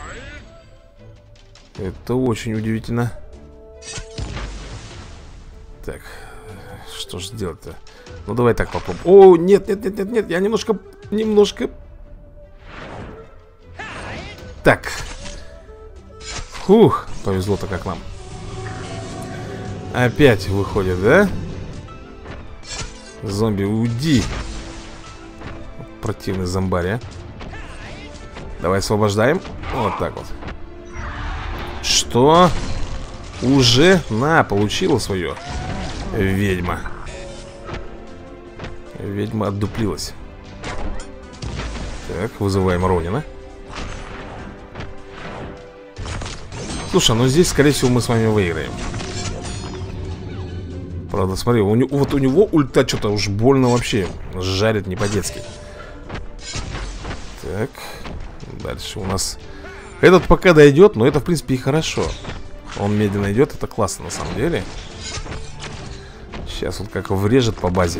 Это очень удивительно. Так, что же сделать-то? Ну, давай так попробуем. О, нет, нет, нет, нет, нет, я немножко, немножко... Так. Фух, повезло-то как нам. Опять выходит, да? Зомби, уйди. Противный зомбарь, а. Давай освобождаем. Вот так вот. Что? Уже, на, получила свое. Ведьма. Ведьма отдуплилась. Так, вызываем Ронина. Слушай, ну здесь, скорее всего, мы с вами выиграем. Правда, смотри, у него, вот у него ульта что-то уж больно вообще жарит не по-детски. Так, дальше у нас этот пока дойдет, но это, в принципе, и хорошо. Он медленно идет, это классно на самом деле. Сейчас вот как врежет по базе.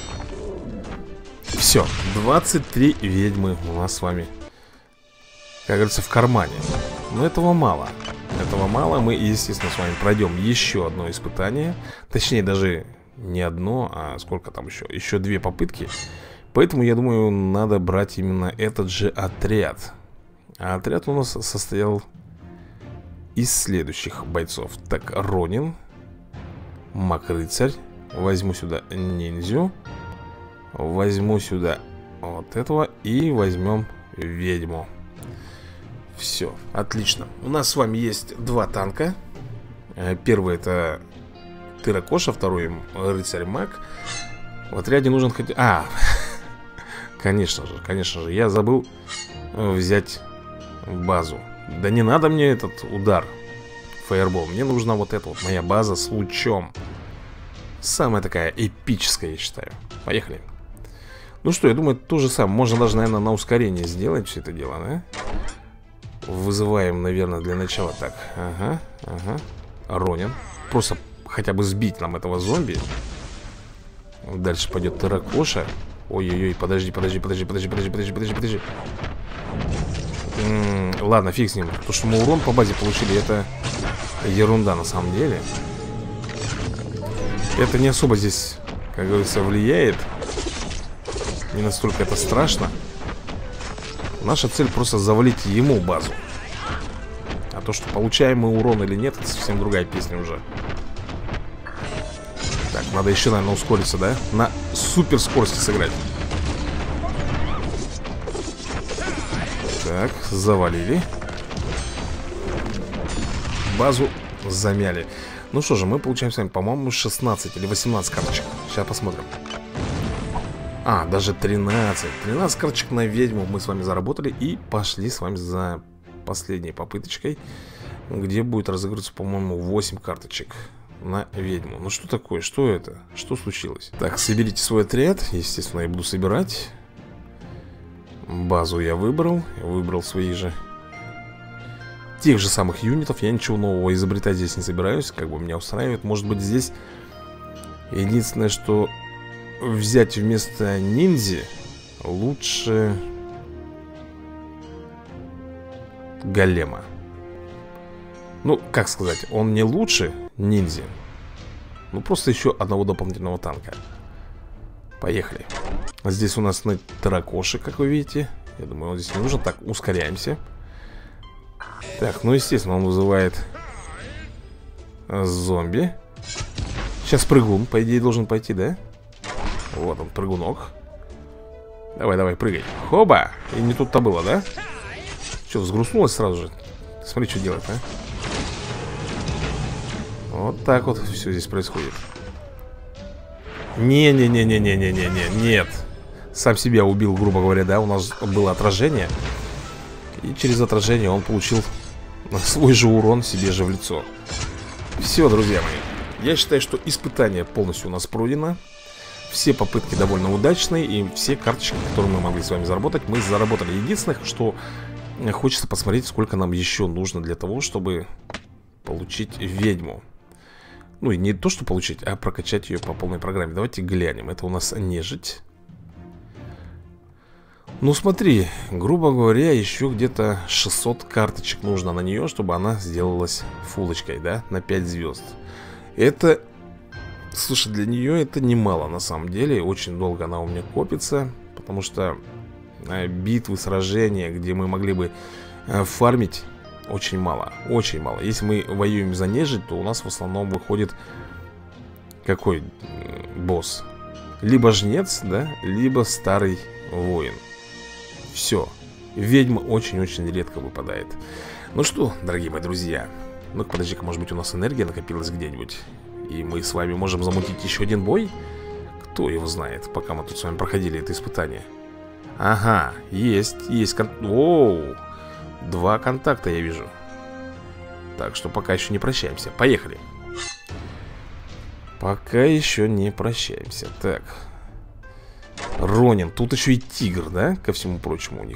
Все, двадцать три ведьмы у нас с вами, как говорится, в кармане. Но этого мало. Этого мало, мы, естественно, с вами пройдем еще одно испытание. Точнее, даже не одно, а сколько там еще? Еще две попытки. Поэтому, я думаю, надо брать именно этот же отряд. А отряд у нас состоял из следующих бойцов. Так, Ронин, Маг-рыцарь. Возьму сюда ниндзю. Возьму сюда вот этого. И возьмем ведьму. Все, отлично. У нас с вами есть два танка. Первый это Тыракоша, второй рыцарь-маг. В отряде нужен хоть... А, конечно же, конечно же, я забыл взять базу. Да не надо мне этот удар фаербол. Мне нужна вот эта вот моя база с лучом. Самая такая эпическая, я считаю. Поехали. Ну что, я думаю, то же самое. Можно даже, наверное, на ускорение сделать все это дело, да? Вызываем, наверное, для начала. Так, ага, ага. Ронин. Просто хотя бы сбить нам этого зомби. Дальше пойдет Тыракоша. Ой-ой-ой, подожди, подожди, подожди, подожди, подожди, подожди, подожди, подожди. М-м, ладно, фиг с ним. То, что мы урон по базе получили, это ерунда на самом деле. Это не особо здесь, как говорится, влияет. Не настолько это страшно. Наша цель просто завалить ему базу. А то, что получаем мы урон или нет, это совсем другая песня уже. Так, надо еще, наверное, ускориться, да? На супер скорости сыграть. Так, завалили. Базу замяли. Ну что же, мы получаем с вами, по-моему, шестнадцать или восемнадцать карточек. Сейчас посмотрим. А, даже тринадцать. тринадцать карточек на ведьму мы с вами заработали. И пошли с вами за последней попыточкой, где будет разыгрываться, по-моему, восемь карточек на ведьму. Ну что такое? Что это? Что случилось? Так, соберите свой отряд. Естественно, я буду собирать. Базу я выбрал. Выбрал своих же тех же самых юнитов. Я ничего нового изобретать здесь не собираюсь. Как бы меня устраивает. Может быть, здесь единственное, что взять вместо ниндзи лучше голема. Ну, как сказать, он не лучше ниндзя. Ну, просто еще одного дополнительного танка. Поехали. Здесь у нас на Тыракоши, как вы видите. Я думаю, он здесь не нужен. Так, ускоряемся. Так, ну, естественно, он вызывает зомби. Сейчас прыгун, по идее, должен пойти, да? Вот он, прыгунок. Давай, давай, прыгай. Хоба! И не тут-то было, да? Что, взгрустнулось сразу же? Смотри, что делает, а? Вот так вот все здесь происходит. Не-не-не-не-не-не-не-не, нет. Сам себя убил, грубо говоря, да? У нас было отражение. И через отражение он получил свой же урон себе же в лицо. Все, друзья мои. Я считаю, что испытание полностью у нас пройдено. Все попытки довольно удачные. И все карточки, которые мы могли с вами заработать, мы заработали. Единственное, что хочется посмотреть, сколько нам еще нужно для того, чтобы получить ведьму. Ну и не то, что получить, а прокачать ее по полной программе. Давайте глянем. Это у нас нежить. Ну смотри, грубо говоря, еще где-то шестьсот карточек нужно на нее, чтобы она сделалась фулочкой, да, на пять звезд. Это, слушай, для нее это немало на самом деле. Очень долго она у меня копится, потому что битвы, сражения, где мы могли бы фармить, очень мало, очень мало. Если мы воюем за нежить, то у нас в основном выходит какой босс? Либо жнец, да, либо старый воин. Все. Ведьма очень-очень редко выпадает. Ну что, дорогие мои друзья, Ну-ка, подожди-ка, может быть у нас энергия накопилась где-нибудь, и мы с вами можем замутить еще один бой? Кто его знает, пока мы тут с вами проходили это испытание. Ага, есть, есть кон... Оу, два контакта я вижу. Так что пока еще не прощаемся. Поехали. Пока еще не прощаемся. Так, Ронин, тут еще и тигр, да? Ко всему прочему у них.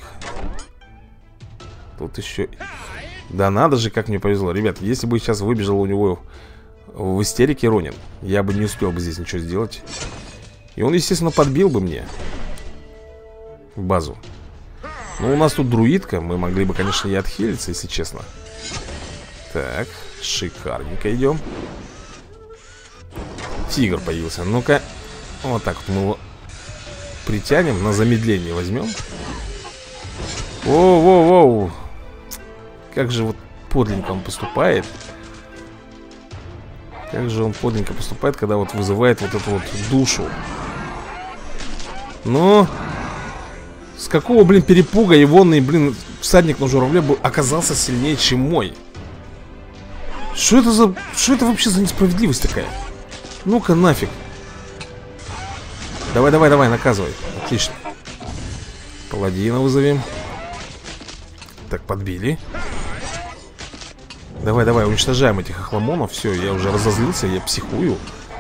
Тут еще... Да надо же, как мне повезло. Ребят, если бы сейчас выбежал у него в истерике Ронин, я бы не успел бы здесь ничего сделать. И он, естественно, подбил бы мне базу. Ну, у нас тут друидка. Мы могли бы, конечно, и отхилиться, если честно. Так, шикарненько идем. Тигр появился. Ну-ка, вот так вот мы его притянем, на замедление возьмем. Воу-воу-воу. Как же вот подлинно он поступает. Как же он подлинно поступает, когда вот вызывает вот эту вот душу. Ну, с какого, блин, перепуга егоный, блин, всадник на журавле был, оказался сильнее, чем мой. Что это за... Что это вообще за несправедливость такая? Ну-ка нафиг. Давай, давай, давай, наказывай. Отлично. Паладина вызовем. Так, подбили. Давай, давай, уничтожаем этих охламонов. Все, я уже разозлился, я психую.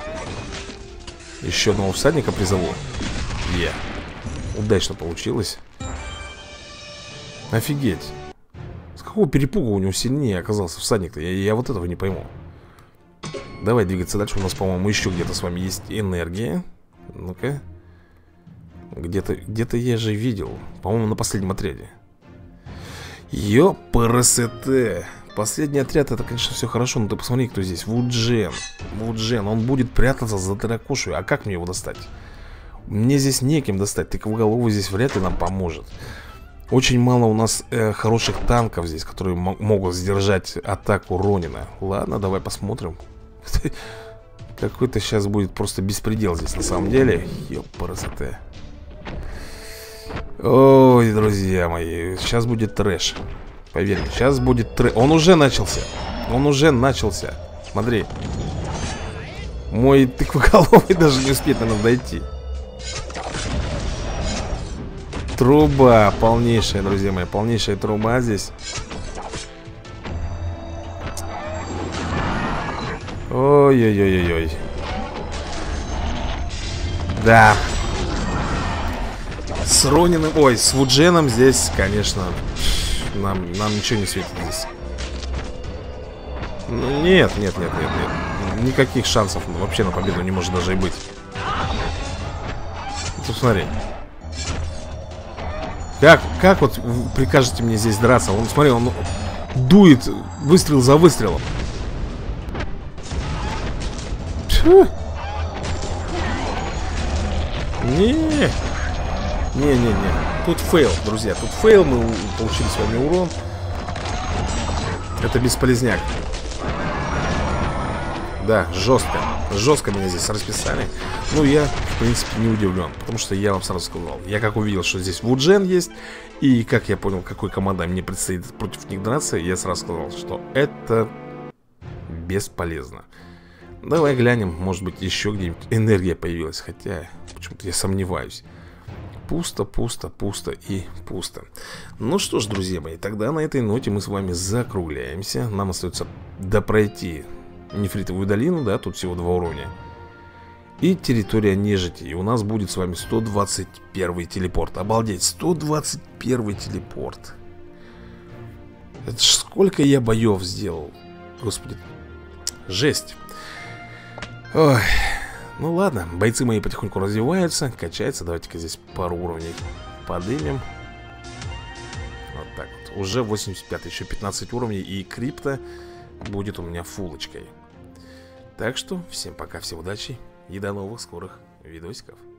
Еще одного всадника призову. Е. Удачно получилось. Офигеть. С какого перепуга у него сильнее оказался всадник-то? Я, я вот этого не пойму. Давай двигаться дальше. У нас, по-моему, еще где-то с вами есть энергия. Ну-ка. Где-то, где-то я же видел. По-моему, на последнем отряде. Ёпрст. Последний отряд, это, конечно, все хорошо. Но ты посмотри, кто здесь. Вуджен. Вуджен, он будет прятаться за Таракошу. А как мне его достать? Мне здесь неким достать. Тыковоголовый здесь вряд ли нам поможет. Очень мало у нас э, хороших танков здесь, которые могут сдержать атаку Ронина. Ладно, давай посмотрим. Какой-то сейчас будет просто беспредел здесь на самом деле. Ёпрст. Ой, друзья мои, сейчас будет трэш. Поверь мне, сейчас будет трэш. Он уже начался. Он уже начался. Смотри. Мой тыквоголовый даже не успеет, наверное, дойти. Труба полнейшая, друзья мои. Полнейшая труба здесь. Ой-ой-ой-ой-ой. Да. С Рониным, ой, с Вудженом здесь, конечно, Нам, нам ничего не светит здесь. Ну, нет, нет, нет, нет, нет. Никаких шансов вообще на победу не может даже и быть. Тут смотри. Как, как вот прикажете мне здесь драться? Он, смотри, он дует выстрел за выстрелом. Фу. Не, не-не-не. Тут фейл, друзья. Тут фейл, мы получили с вами урон. Это бесполезняк. Да, жестко. Жестко меня здесь расписали. Ну, я, в принципе, не удивлен. Потому что я вам сразу сказал. Я как увидел, что здесь Вуджен есть. И как я понял, какой командой мне предстоит против них драться, я сразу сказал, что это бесполезно. Давай глянем, может быть, еще где-нибудь энергия появилась. Хотя, почему-то я сомневаюсь. Пусто, пусто, пусто и пусто. Ну что ж, друзья мои, тогда на этой ноте мы с вами закругляемся. Нам остается допройти Нефритовую долину, да, тут всего два уровня. И территория нежити. И у нас будет с вами сто двадцать первый телепорт. Обалдеть, сто двадцать первый телепорт. Это ж сколько я боев сделал. Господи, жесть. Ой. Ну ладно, бойцы мои потихоньку развиваются, качаются. Давайте-ка здесь пару уровней подымем. Вот так вот. Уже восемьдесят пять, еще пятнадцать уровней. И крипто будет у меня фулочкой. Так что, всем пока, всем удачи. И до новых скорых видосиков.